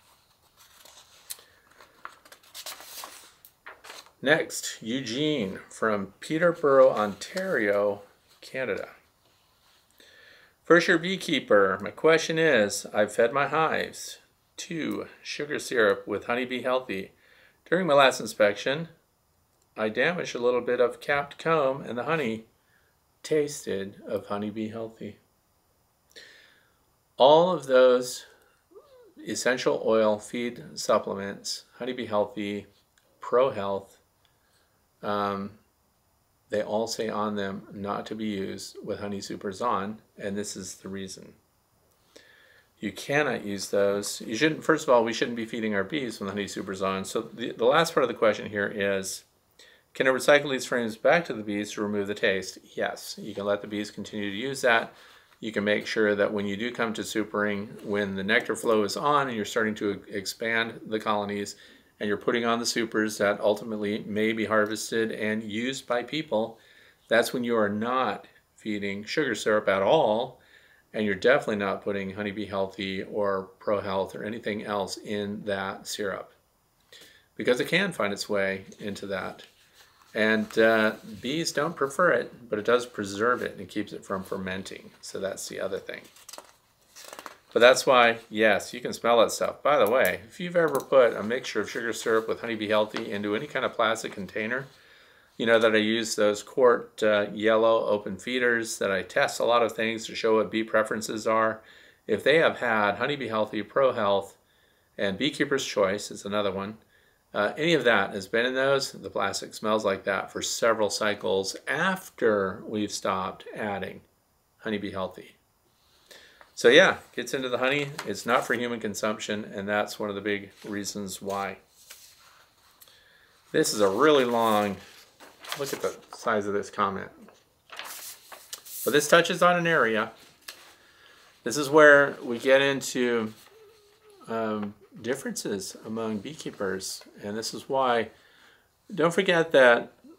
Next, Eugene from Peterborough, Ontario, Canada. First year beekeeper, my question is, I've fed my hives to sugar syrup with Honeybee Healthy. During my last inspection, I damaged a little bit of capped comb, and the honey tasted of Honeybee Healthy. All of those essential oil feed supplements, Honeybee Healthy, Pro Health, um, they all say on them not to be used with honey supers on, and this is the reason. You cannot use those. You shouldn't, first of all, we shouldn't be feeding our bees with honey supers on. So the, the last part of the question here is, can I recycle these frames back to the bees to remove the taste? Yes, you can let the bees continue to use that. You can make sure that when you do come to supering, when the nectar flow is on and you're starting to expand the colonies, and you're putting on the supers that ultimately may be harvested and used by people, that's when you are not feeding sugar syrup at all, and you're definitely not putting Honeybee Healthy or Pro Health or anything else in that syrup, because it can find its way into that. And uh, bees don't prefer it, but it does preserve it and it keeps it from fermenting. So that's the other thing. But that's why, yes, you can smell that stuff. By the way, if you've ever put a mixture of sugar syrup with Honeybee Healthy into any kind of plastic container, you know that I use those quart uh, yellow open feeders, that I test a lot of things to show what bee preferences are. If they have had Honeybee Healthy, Pro Health, and Beekeeper's Choice is another one, uh, any of that has been in those, the plastic smells like that for several cycles after we've stopped adding Honeybee Healthy. So yeah, gets into the honey. It's not for human consumption, and that's one of the big reasons why. This is a really long, look at the size of this comment. But this touches on an area. This is where we get into um, differences among beekeepers, and this is why, don't forget that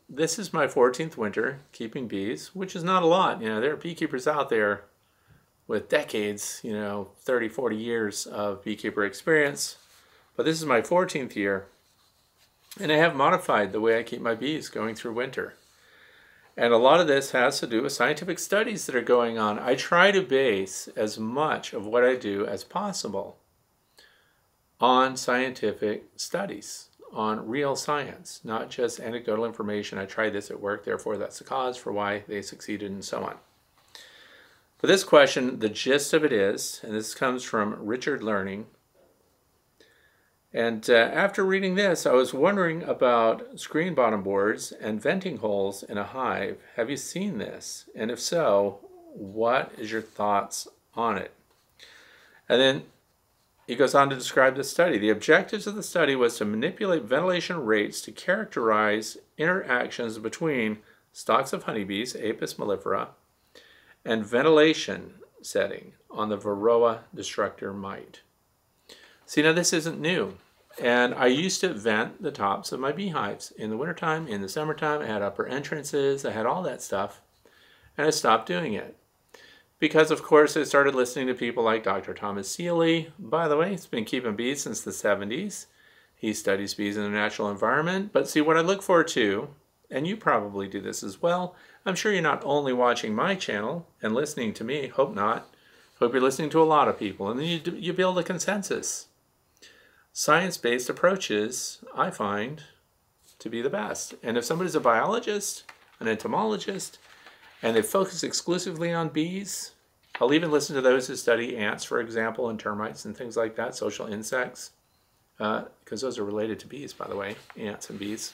this is my fourteenth winter keeping bees, which is not a lot. You know, there are beekeepers out there with decades, you know, thirty, forty years of beekeeper experience. But this is my fourteenth year, and I have modified the way I keep my bees going through winter. And a lot of this has to do with scientific studies that are going on. I try to base as much of what I do as possible on scientific studies, on real science, not just anecdotal information. I tried this at work, therefore that's the cause for why they succeeded, and so on. For this question, the gist of it is, and this comes from Richard Learning, and uh, after reading this, I was wondering about screen bottom boards and venting holes in a hive. Have you seen this? And if so, what is your thoughts on it? And then he goes on to describe the study. The objectives of the study was to manipulate ventilation rates to characterize interactions between stocks of honeybees, Apis mellifera, and ventilation setting on the Varroa destructor mite. See, now this isn't new. And I used to vent the tops of my beehives in the wintertime, in the summertime. I had upper entrances, I had all that stuff. And I stopped doing it. Because, of course, I started listening to people like Doctor Thomas Seeley. By the way, he's been keeping bees since the seventies. He studies bees in a natural environment. But see, what I look for too, and you probably do this as well, I'm sure you're not only watching my channel and listening to me, hope not. Hope you're listening to a lot of people, and then you, you build a consensus. Science-based approaches, I find, to be the best. And if somebody's a biologist, an entomologist, and they focus exclusively on bees, I'll even listen to those who study ants, for example, and termites and things like that, social insects, uh, because those are related to bees, by the way, ants and bees.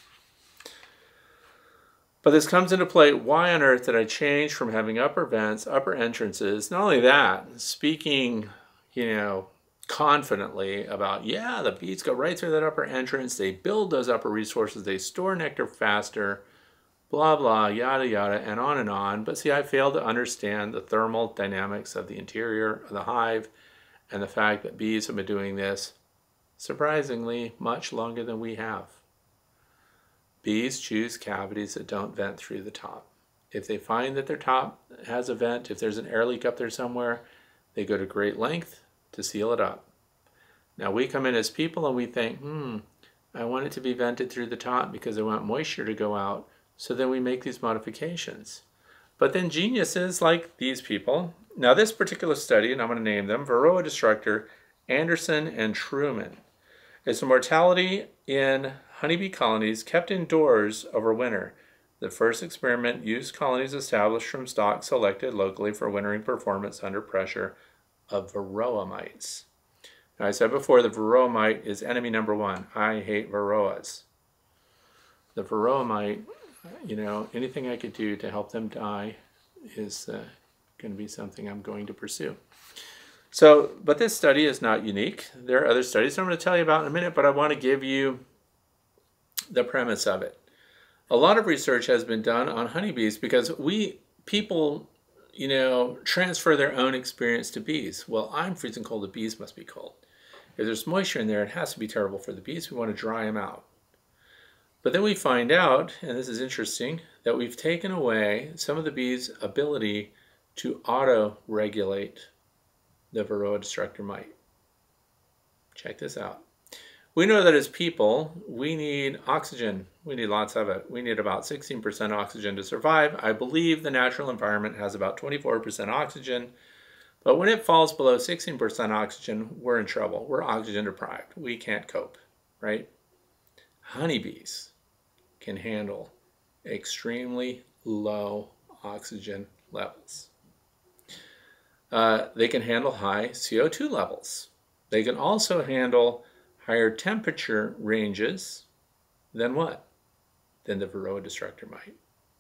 But this comes into play, why on earth did I change from having upper vents, upper entrances? Not only that, speaking, you know, confidently about, yeah, the bees go right through that upper entrance, they build those upper resources, they store nectar faster, blah, blah, yada, yada, and on and on. But see, I failed to understand the thermal dynamics of the interior of the hive and the fact that bees have been doing this, surprisingly, much longer than we have. Bees choose cavities that don't vent through the top. If they find that their top has a vent, if there's an air leak up there somewhere, they go to great length to seal it up. Now we come in as people and we think, hmm, I want it to be vented through the top because I want moisture to go out. So then we make these modifications. But then geniuses like these people, now this particular study, and I'm going to name them, Varroa destructor, Anderson and Truman, is the mortality in honeybee colonies kept indoors over winter. The first experiment used colonies established from stock selected locally for wintering performance under pressure of Varroa mites. Now I said before, the Varroa mite is enemy number one. I hate Varroas. The Varroa mite, you know, anything I could do to help them die is uh, going to be something I'm going to pursue. So, but this study is not unique. There are other studies I'm going to tell you about in a minute, but I want to give you the premise of it. A lot of research has been done on honeybees because we, people, you know, transfer their own experience to bees. Well, I'm freezing cold, the bees must be cold. If there's moisture in there, it has to be terrible for the bees. We want to dry them out. But then we find out, and this is interesting, that we've taken away some of the bees' ability to auto-regulate the Varroa destructor mite. Check this out. We know that as people, we need oxygen. We need lots of it. We need about sixteen percent oxygen to survive. I believe the natural environment has about twenty-four percent oxygen. But when it falls below sixteen percent oxygen, we're in trouble. We're oxygen deprived. We can't cope, right? Honeybees can handle extremely low oxygen levels. Uh, they can handle high C O two levels. They can also handle higher temperature ranges than what? Than the Varroa destructor mite.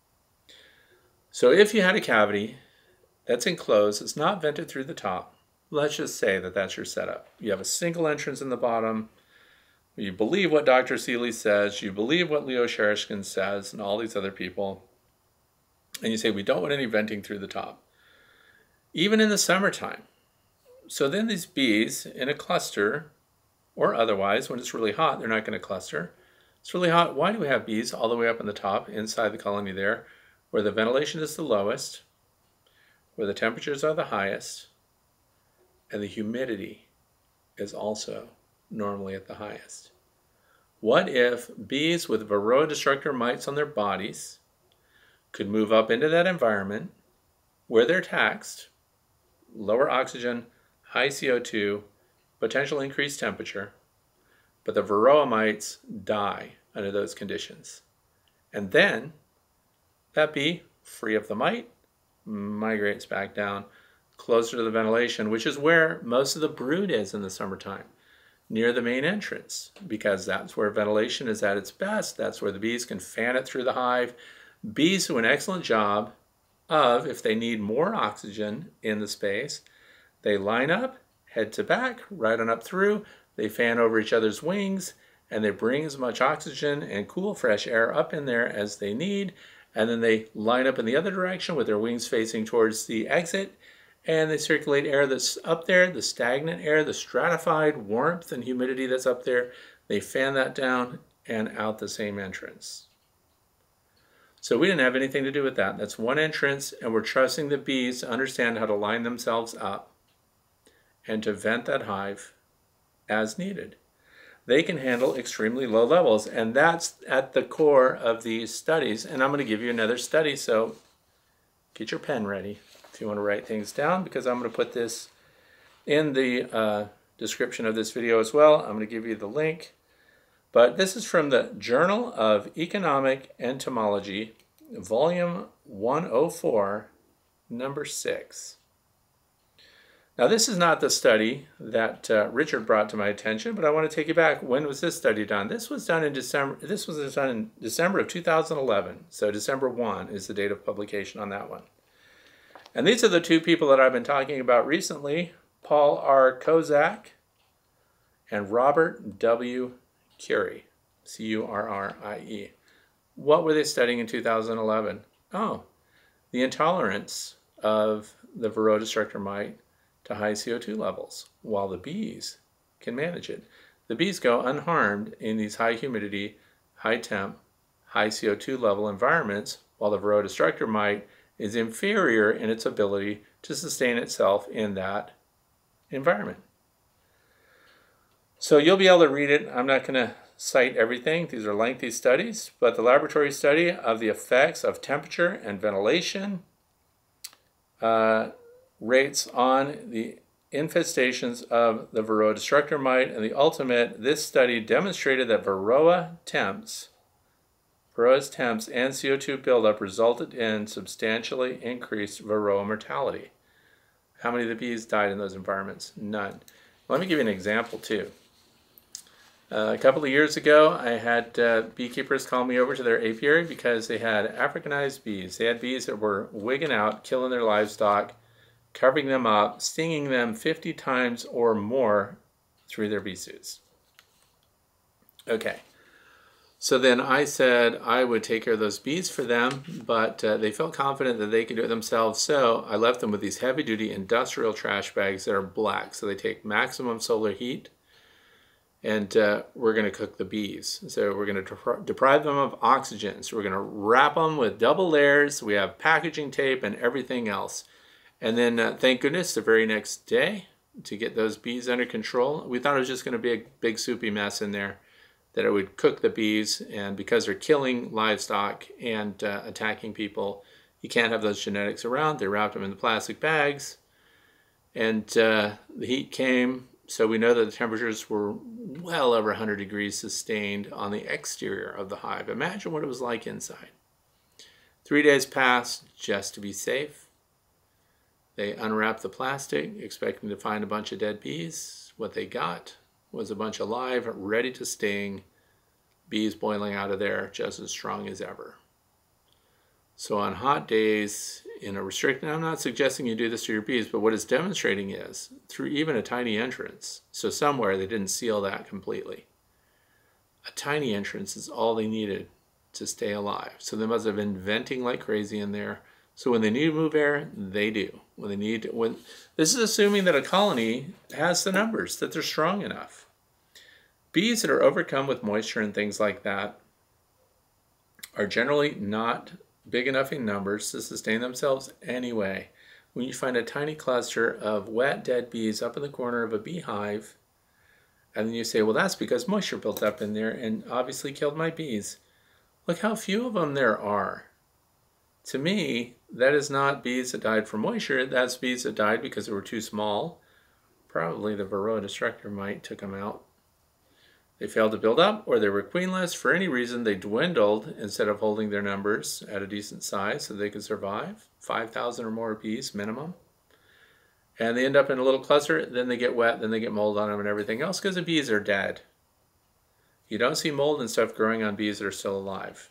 So if you had a cavity that's enclosed, it's not vented through the top, let's just say that that's your setup. You have a single entrance in the bottom. You believe what Doctor Seeley says, you believe what Leo Sherishkin says, and all these other people, and you say, we don't want any venting through the top. Even in the summertime. So then these bees in a cluster, or otherwise, when it's really hot, they're not going to cluster. It's really hot. Why do we have bees all the way up on the top, inside the colony there, where the ventilation is the lowest, where the temperatures are the highest, and the humidity is also normally at the highest? What if bees with varroa destructor mites on their bodies could move up into that environment where they're taxed, lower oxygen, high C O two, potential increased temperature, but the varroa mites die under those conditions? And then that bee, free of the mite, migrates back down closer to the ventilation, which is where most of the brood is in the summertime, near the main entrance, because that's where ventilation is at its best. That's where the bees can fan it through the hive. Bees do an excellent job of, if they need more oxygen in the space, they line up, head to back, right on up through, they fan over each other's wings, and they bring as much oxygen and cool, fresh air up in there as they need, and then they line up in the other direction with their wings facing towards the exit, and they circulate air that's up there, the stagnant air, the stratified warmth and humidity that's up there. They fan that down and out the same entrance. So we didn't have anything to do with that. That's one entrance, and we're trusting the bees to understand how to line themselves up and to vent that hive as needed. They can handle extremely low levels, and that's at the core of these studies. And I'm going to give you another study, so get your pen ready if you want to write things down, because I'm going to put this in the uh, description of this video as well. I'm going to give you the link. But this is from the Journal of Economic Entomology, volume one oh four, number six. Now, this is not the study that uh, Richard brought to my attention, but I want to take you back. When was this study done? This was done in December. This was done in December of two thousand eleven. So December first is the date of publication on that one. And these are the two people that I've been talking about recently, Paul R. Kozak and Robert W. Currie, C U R R I E. What were they studying in two thousand eleven? Oh, the intolerance of the varroa destructor mite to high C O two levels, while the bees can manage it. The bees go unharmed in these high humidity, high temp, high C O two level environments, while the varroa destructor mite is inferior in its ability to sustain itself in that environment. So you'll be able to read it. I'm not going to cite everything. These are lengthy studies, but the laboratory study of the effects of temperature and ventilation uh, rates on the infestations of the varroa destructor mite, and the ultimate, this study demonstrated that varroa temps, varroa's temps and C O two buildup resulted in substantially increased varroa mortality. How many of the bees died in those environments? None. Let me give you an example too. Uh, a couple of years ago, I had uh, beekeepers call me over to their apiary because they had Africanized bees. They had bees that were wigging out, killing their livestock, covering them up, stinging them fifty times or more through their bee suits. Okay, so then I said I would take care of those bees for them, but uh, they felt confident that they could do it themselves, so I left them with these heavy-duty industrial trash bags that are black, so they take maximum solar heat, and uh, we're going to cook the bees. So we're going to depri deprive them of oxygen, so we're going to wrap them with double layers. We have packaging tape and everything else. And then, uh, thank goodness, the very next day, to get those bees under control, we thought it was just going to be a big soupy mess in there, that it would cook the bees, and because they're killing livestock and uh, attacking people, you can't have those genetics around. They wrapped them in the plastic bags, and uh, the heat came, so we know that the temperatures were well over one hundred degrees sustained on the exterior of the hive. Imagine what it was like inside. Three days passed just to be safe. They unwrapped the plastic, expecting to find a bunch of dead bees. What they got was a bunch of live, ready to sting bees boiling out of there, just as strong as ever. So on hot days, in a restricted, I'm not suggesting you do this to your bees, but what it's demonstrating is, through even a tiny entrance, so somewhere they didn't seal that completely, a tiny entrance is all they needed to stay alive. So they must have been venting like crazy in there. So when they need to move air, they do. When they need to, when this is assuming that a colony has the numbers, that they're strong enough. Bees that are overcome with moisture and things like that are generally not big enough in numbers to sustain themselves anyway. When you find a tiny cluster of wet, dead bees up in the corner of a beehive, and then you say, well, that's because moisture built up in there and obviously killed my bees. Look how few of them there are. To me, that is not bees that died from moisture. That's bees that died because they were too small. Probably the Varroa destructor mite took them out. They failed to build up, or they were queenless. For any reason, they dwindled instead of holding their numbers at a decent size so they could survive. five thousand or more bees minimum. And they end up in a little cluster, then they get wet, then they get mold on them and everything else because the bees are dead. You don't see mold and stuff growing on bees that are still alive.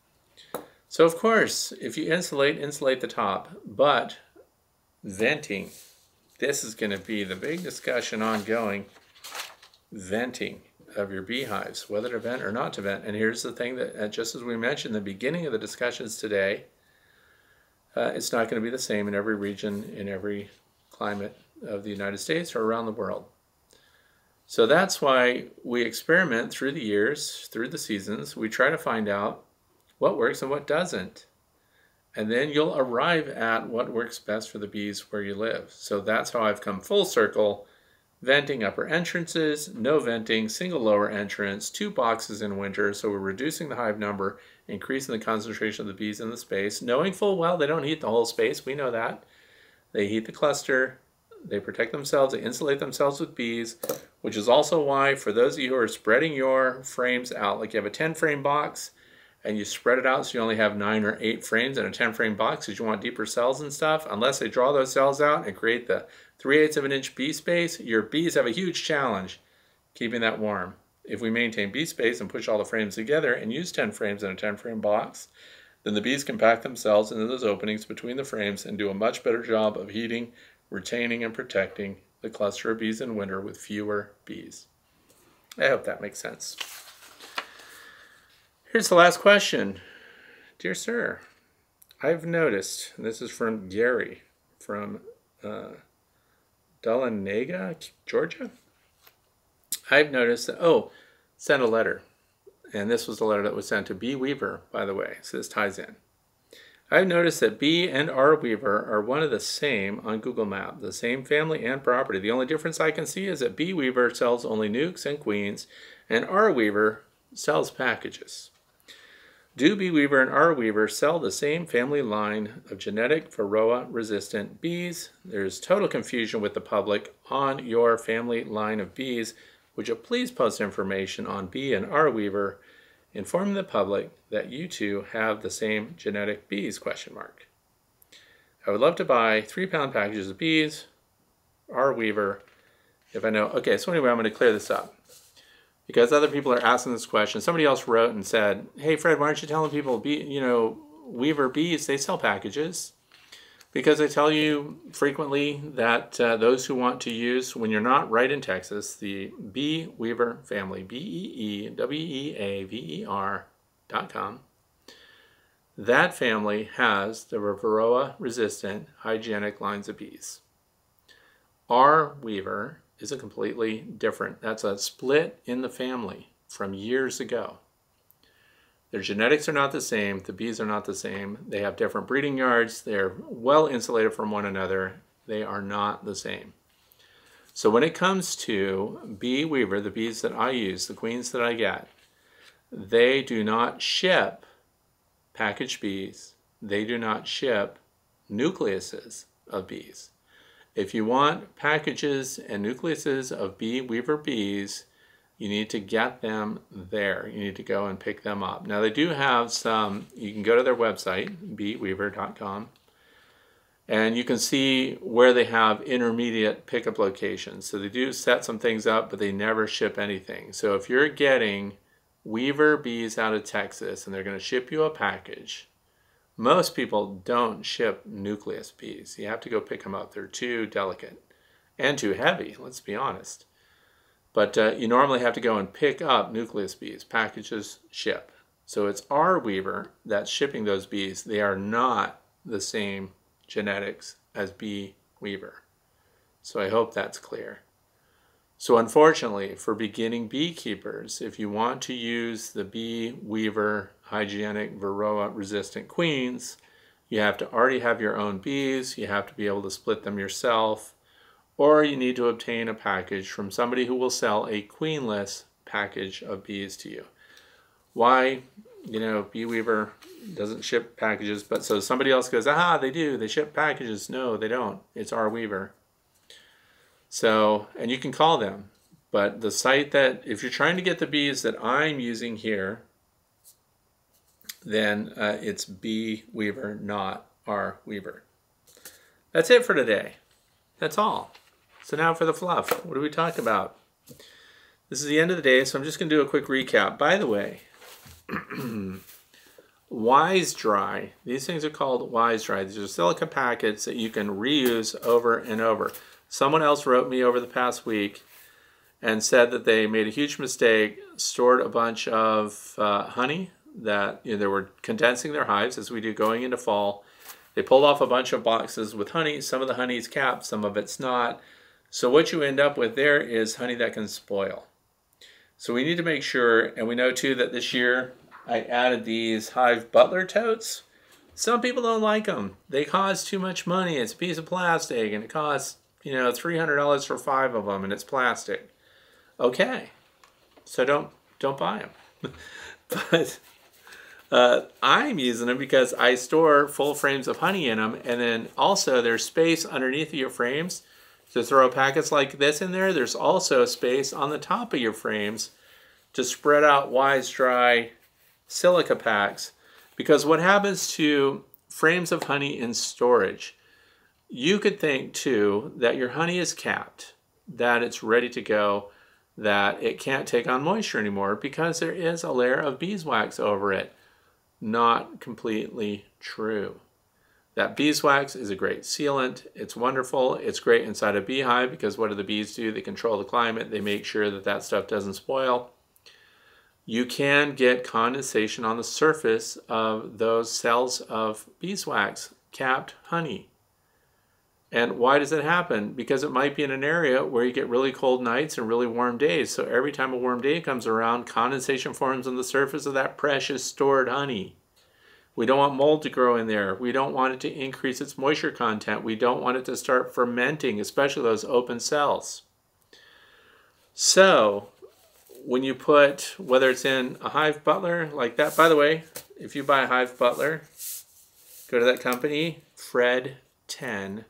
So of course, if you insulate, insulate the top, but venting, this is going to be the big discussion ongoing, venting of your beehives, whether to vent or not to vent. And here's the thing that, just as we mentioned in the beginning of the discussions today, uh, it's not going to be the same in every region, in every climate of the United States or around the world. So that's why we experiment through the years, through the seasons. We try to find out what works and what doesn't. And then you'll arrive at what works best for the bees where you live. So that's how I've come full circle. Venting upper entrances, no venting, single lower entrance, two boxes in winter. So we're reducing the hive number, increasing the concentration of the bees in the space, knowing full well they don't heat the whole space. We know that. They heat the cluster, they protect themselves, they insulate themselves with bees, which is also why for those of you who are spreading your frames out, like you have a ten frame box and you spread it out so you only have nine or eight frames in a ten frame box because you want deeper cells and stuff, unless they draw those cells out and create the three eighths of an inch bee space, your bees have a huge challenge keeping that warm. If we maintain bee space and push all the frames together and use ten frames in a ten frame box, then the bees can pack themselves into those openings between the frames and do a much better job of heating, retaining, and protecting the cluster of bees in winter with fewer bees. I hope that makes sense. Here's the last question. Dear sir, I've noticed, and this is from Gary from uh, Dahlonega, Georgia. I've noticed that, oh, sent a letter. And this was the letter that was sent to Bee Weaver, by the way, so this ties in. I've noticed that Bee and R Weaver are one of the same on Google Maps, the same family and property. The only difference I can see is that Bee Weaver sells only nukes and queens, and R Weaver sells packages. Do Bee Weaver and R Weaver sell the same family line of genetic Varroa-resistant bees? There's total confusion with the public on your family line of bees. Would you please post information on Bee and R Weaver, informing the public that you two have the same genetic bees, question mark. I would love to buy three pound packages of bees, R Weaver, if I know. Okay, so anyway, I'm going to clear this up because other people are asking this question. Somebody else wrote and said, hey Fred, why aren't you telling people, bee, you know, Weaver bees, they sell packages? Because I tell you frequently that uh, those who want to use, when you're not right in Texas, the Bee Weaver family, B E E W E A V E R dot com, that family has the Varroa-resistant hygienic lines of bees. R Weaver is a completely different, that's a split in the family from years ago. Their genetics are not the same, the bees are not the same, they have different breeding yards, they're well insulated from one another, they are not the same. So when it comes to Bee Weaver, the bees that I use, the queens that I get, they do not ship packaged bees, they do not ship nucleuses of bees. If you want packages and nucleuses of Bee Weaver bees, you need to get them there. You need to go and pick them up. Now they do have some, you can go to their website, bee weaver dot com, and you can see where they have intermediate pickup locations. So they do set some things up, but they never ship anything. So if you're getting Weaver bees out of Texas and they're going to ship you a package, most people don't ship nucleus bees. You have to go pick them up. They're too delicate and too heavy, let's be honest. But uh, you normally have to go and pick up nucleus bees. Packages ship. So it's R Weaver that's shipping those bees. They are not the same genetics as Bee Weaver. So I hope that's clear. So unfortunately, for beginning beekeepers, if you want to use the bee weaver hygienic varroa resistant queens, you have to already have your own bees, you have to be able to split them yourself, or you need to obtain a package from somebody who will sell a queenless package of bees to you. Why? You know, BeeWeaver doesn't ship packages, but so somebody else goes, aha, they do, they ship packages. No, they don't. It's our weaver. So, and you can call them, but the site that, if you're trying to get the bees that I'm using here, then uh, it's BeeWeaver, not our weaver. That's it for today. That's all. So now for the fluff. What do we talk about? This is the end of the day, so I'm just going to do a quick recap. By the way, Wise Dry. These things are called Wise Dry. These are silica packets that you can reuse over and over. Someone else wrote me over the past week and said that they made a huge mistake, stored a bunch of uh, honey that, you know, they were condensing their hives as we do going into fall. They pulled off a bunch of boxes with honey. Some of the honey is capped, some of it's not. So what you end up with there is honey that can spoil. So we need to make sure, and we know too that this year I added these Hive Butler totes. Some people don't like them. They cost too much money. It's a piece of plastic and it costs, you know, three hundred dollars for five of them and it's plastic. Okay, so don't, don't buy them. But uh, I'm using them because I store full frames of honey in them, and then also there's space underneath your frames to throw packets like this in there. There's also space on the top of your frames to spread out Wise Dry silica packs, because what happens to frames of honey in storage, you could think too that your honey is capped, that it's ready to go, that it can't take on moisture anymore because there is a layer of beeswax over it. Not completely true. That beeswax is a great sealant. It's wonderful. It's great inside a beehive because what do the bees do? They control the climate. They make sure that that stuff doesn't spoil. You can get condensation on the surface of those cells of beeswax, capped honey. And why does it happen? Because it might be in an area where you get really cold nights and really warm days. So every time a warm day comes around, condensation forms on the surface of that precious stored honey. We don't want mold to grow in there. We don't want it to increase its moisture content. We don't want it to start fermenting, especially those open cells. So when you put, whether it's in a Hive Butler like that, by the way, if you buy a Hive Butler, go to that company, Fred ten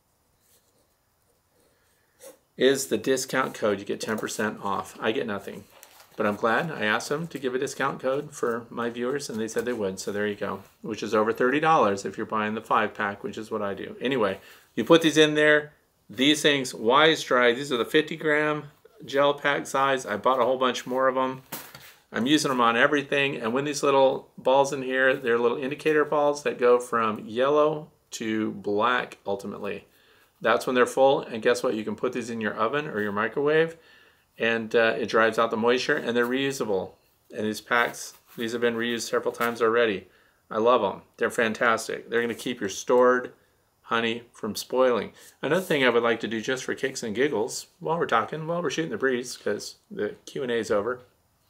is the discount code. You get ten percent off. I get nothing, but I'm glad. I asked them to give a discount code for my viewers, and they said they would, so there you go, which is over thirty dollars if you're buying the five pack, which is what I do. Anyway, you put these in there. These things, Wise Dry, these are the fifty gram gel pack size. I bought a whole bunch more of them. I'm using them on everything, and when these little balls in here, they're little indicator balls that go from yellow to black ultimately. That's when they're full, and guess what? You can put these in your oven or your microwave, and uh, it drives out the moisture, and they're reusable. And these packs, these have been reused several times already. I love them. They're fantastic. They're going to keep your stored honey from spoiling. Another thing I would like to do just for kicks and giggles, while we're talking, while we're shooting the breeze, because the Q and A is over.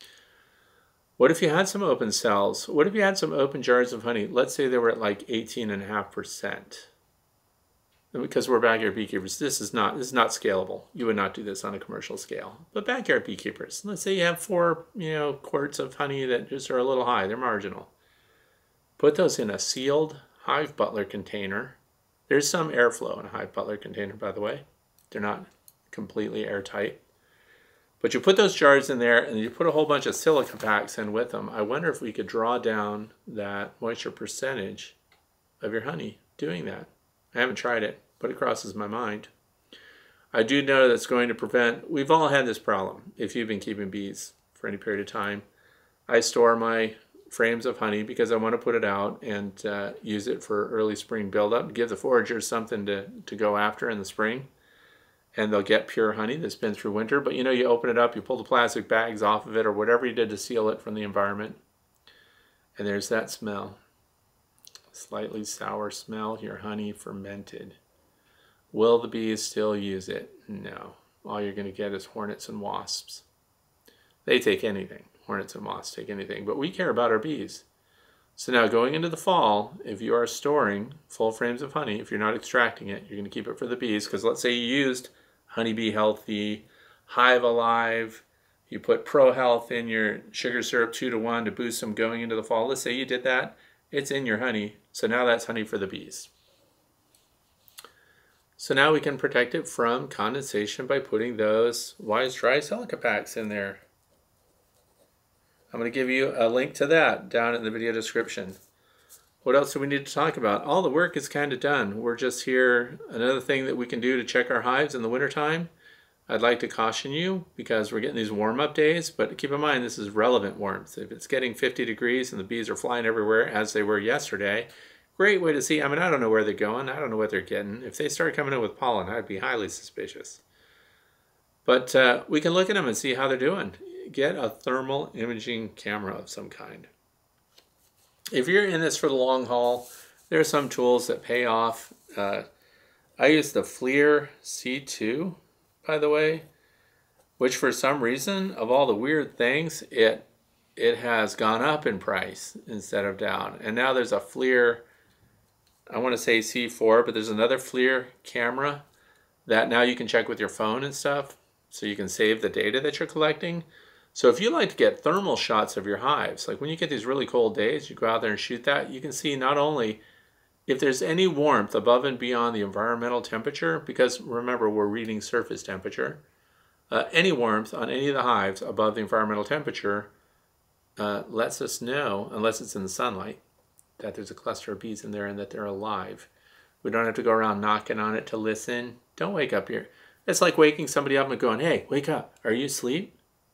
What if you had some open cells? What if you had some open jars of honey? Let's say they were at like eighteen and a half percent. Because we're backyard beekeepers, this is not this is not scalable. You would not do this on a commercial scale. But backyard beekeepers, let's say you have four, you know, quarts of honey that just are a little high. They're marginal. Put those in a sealed Hive Butler container. There's some airflow in a Hive Butler container, by the way. They're not completely airtight. But you put those jars in there, and you put a whole bunch of silica packs in with them. I wonder if we could draw down that moisture percentage of your honey doing that. I haven't tried it, but it crosses my mind. I do know that's going to prevent, we've all had this problem if you've been keeping bees for any period of time. I store my frames of honey because I want to put it out and uh, use it for early spring buildup, give the foragers something to, to go after in the spring. And they'll get pure honey that's been through winter. But you know, you open it up, you pull the plastic bags off of it or whatever you did to seal it from the environment. And there's that smell. Slightly sour smell, your honey fermented. Will the bees still use it? No. all you're going to get is hornets and wasps. They take anything. Hornets and wasps take anything. But we care about our bees. So now going into the fall, if you are storing full frames of honey, if you're not extracting it, you're going to keep it for the bees. Because let's say you used Honeybee Healthy, Hive Alive, you put Pro Health in your sugar syrup two to one to boost them going into the fall. Let's say you did that. It's in your honey. So now that's honey for the bees. So now we can protect it from condensation by putting those Wise Dry silica packs in there. I'm going to give you a link to that down in the video description. What else do we need to talk about? All the work is kind of done. We're just here. Another thing that we can do to check our hives in the wintertime, I'd like to caution you because we're getting these warm-up days, but keep in mind this is relevant warmth. If it's getting fifty degrees and the bees are flying everywhere as they were yesterday, great way to see. I mean, I don't know where they're going. I don't know what they're getting. If they start coming in with pollen, I'd be highly suspicious. But uh, we can look at them and see how they're doing. Get a thermal imaging camera of some kind. If you're in this for the long haul, there are some tools that pay off. Uh, I use the FLIR C two, by the way, which for some reason, of all the weird things, it it has gone up in price instead of down. And now there's a FLIR, I want to say C four, but there's another FLIR camera that now you can check with your phone and stuff, so you can save the data that you're collecting. So if you like to get thermal shots of your hives, like when you get these really cold days, you go out there and shoot that, you can see not only if there's any warmth above and beyond the environmental temperature, because remember we're reading surface temperature, uh, any warmth on any of the hives above the environmental temperature uh, lets us know, unless it's in the sunlight, that there's a cluster of bees in there and that they're alive. We don't have to go around knocking on it to listen. Don't wake up here. It's like waking somebody up and going, hey, wake up. Are you asleep?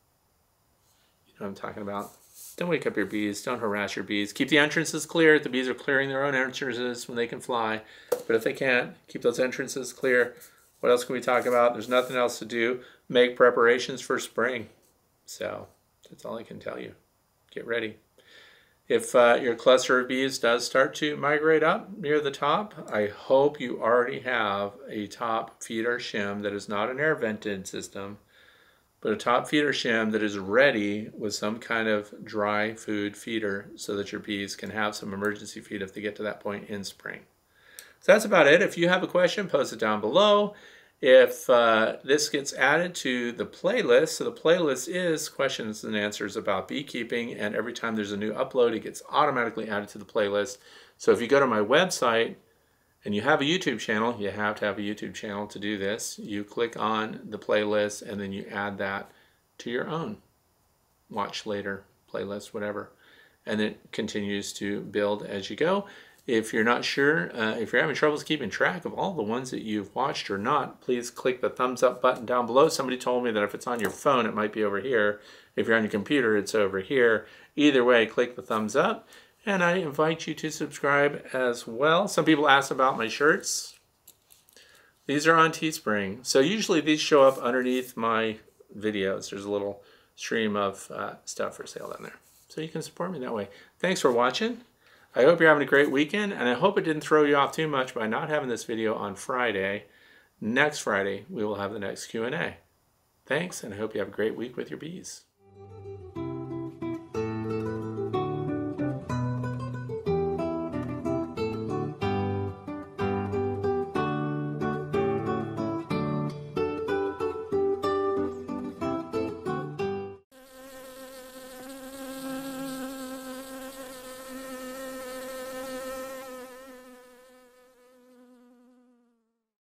You know what I'm talking about? Don't wake up your bees. Don't harass your bees. Keep the entrances clear. The bees are clearing their own entrances when they can fly. But if they can't, keep those entrances clear. What else can we talk about? There's nothing else to do. Make preparations for spring. So that's all I can tell you. Get ready. If uh, your cluster of bees does start to migrate up near the top, I hope you already have a top feeder shim that is not an air vented system, but a top feeder shim that is ready with some kind of dry food feeder so that your bees can have some emergency feed if they get to that point in spring. So that's about it. If you have a question, post it down below. If uh, this gets added to the playlist, so the playlist is questions and answers about beekeeping, and every time there's a new upload, it gets automatically added to the playlist. So if you go to my website and you have a YouTube channel, you have to have a YouTube channel to do this. You click on the playlist and then you add that to your own watch later playlist, whatever. And it continues to build as you go. If you're not sure, uh, if you're having troubles keeping track of all the ones that you've watched or not, please click the thumbs up button down below. Somebody told me that if it's on your phone, it might be over here. If you're on your computer, it's over here. Either way, click the thumbs up. And I invite you to subscribe as well. Some people ask about my shirts. These are on Teespring. So usually these show up underneath my videos. There's a little stream of uh, stuff for sale down there. So you can support me that way. Thanks for watching. I hope you're having a great weekend, and I hope it didn't throw you off too much by not having this video on Friday. Next Friday, we will have the next Q and A. Thanks, and I hope you have a great week with your bees.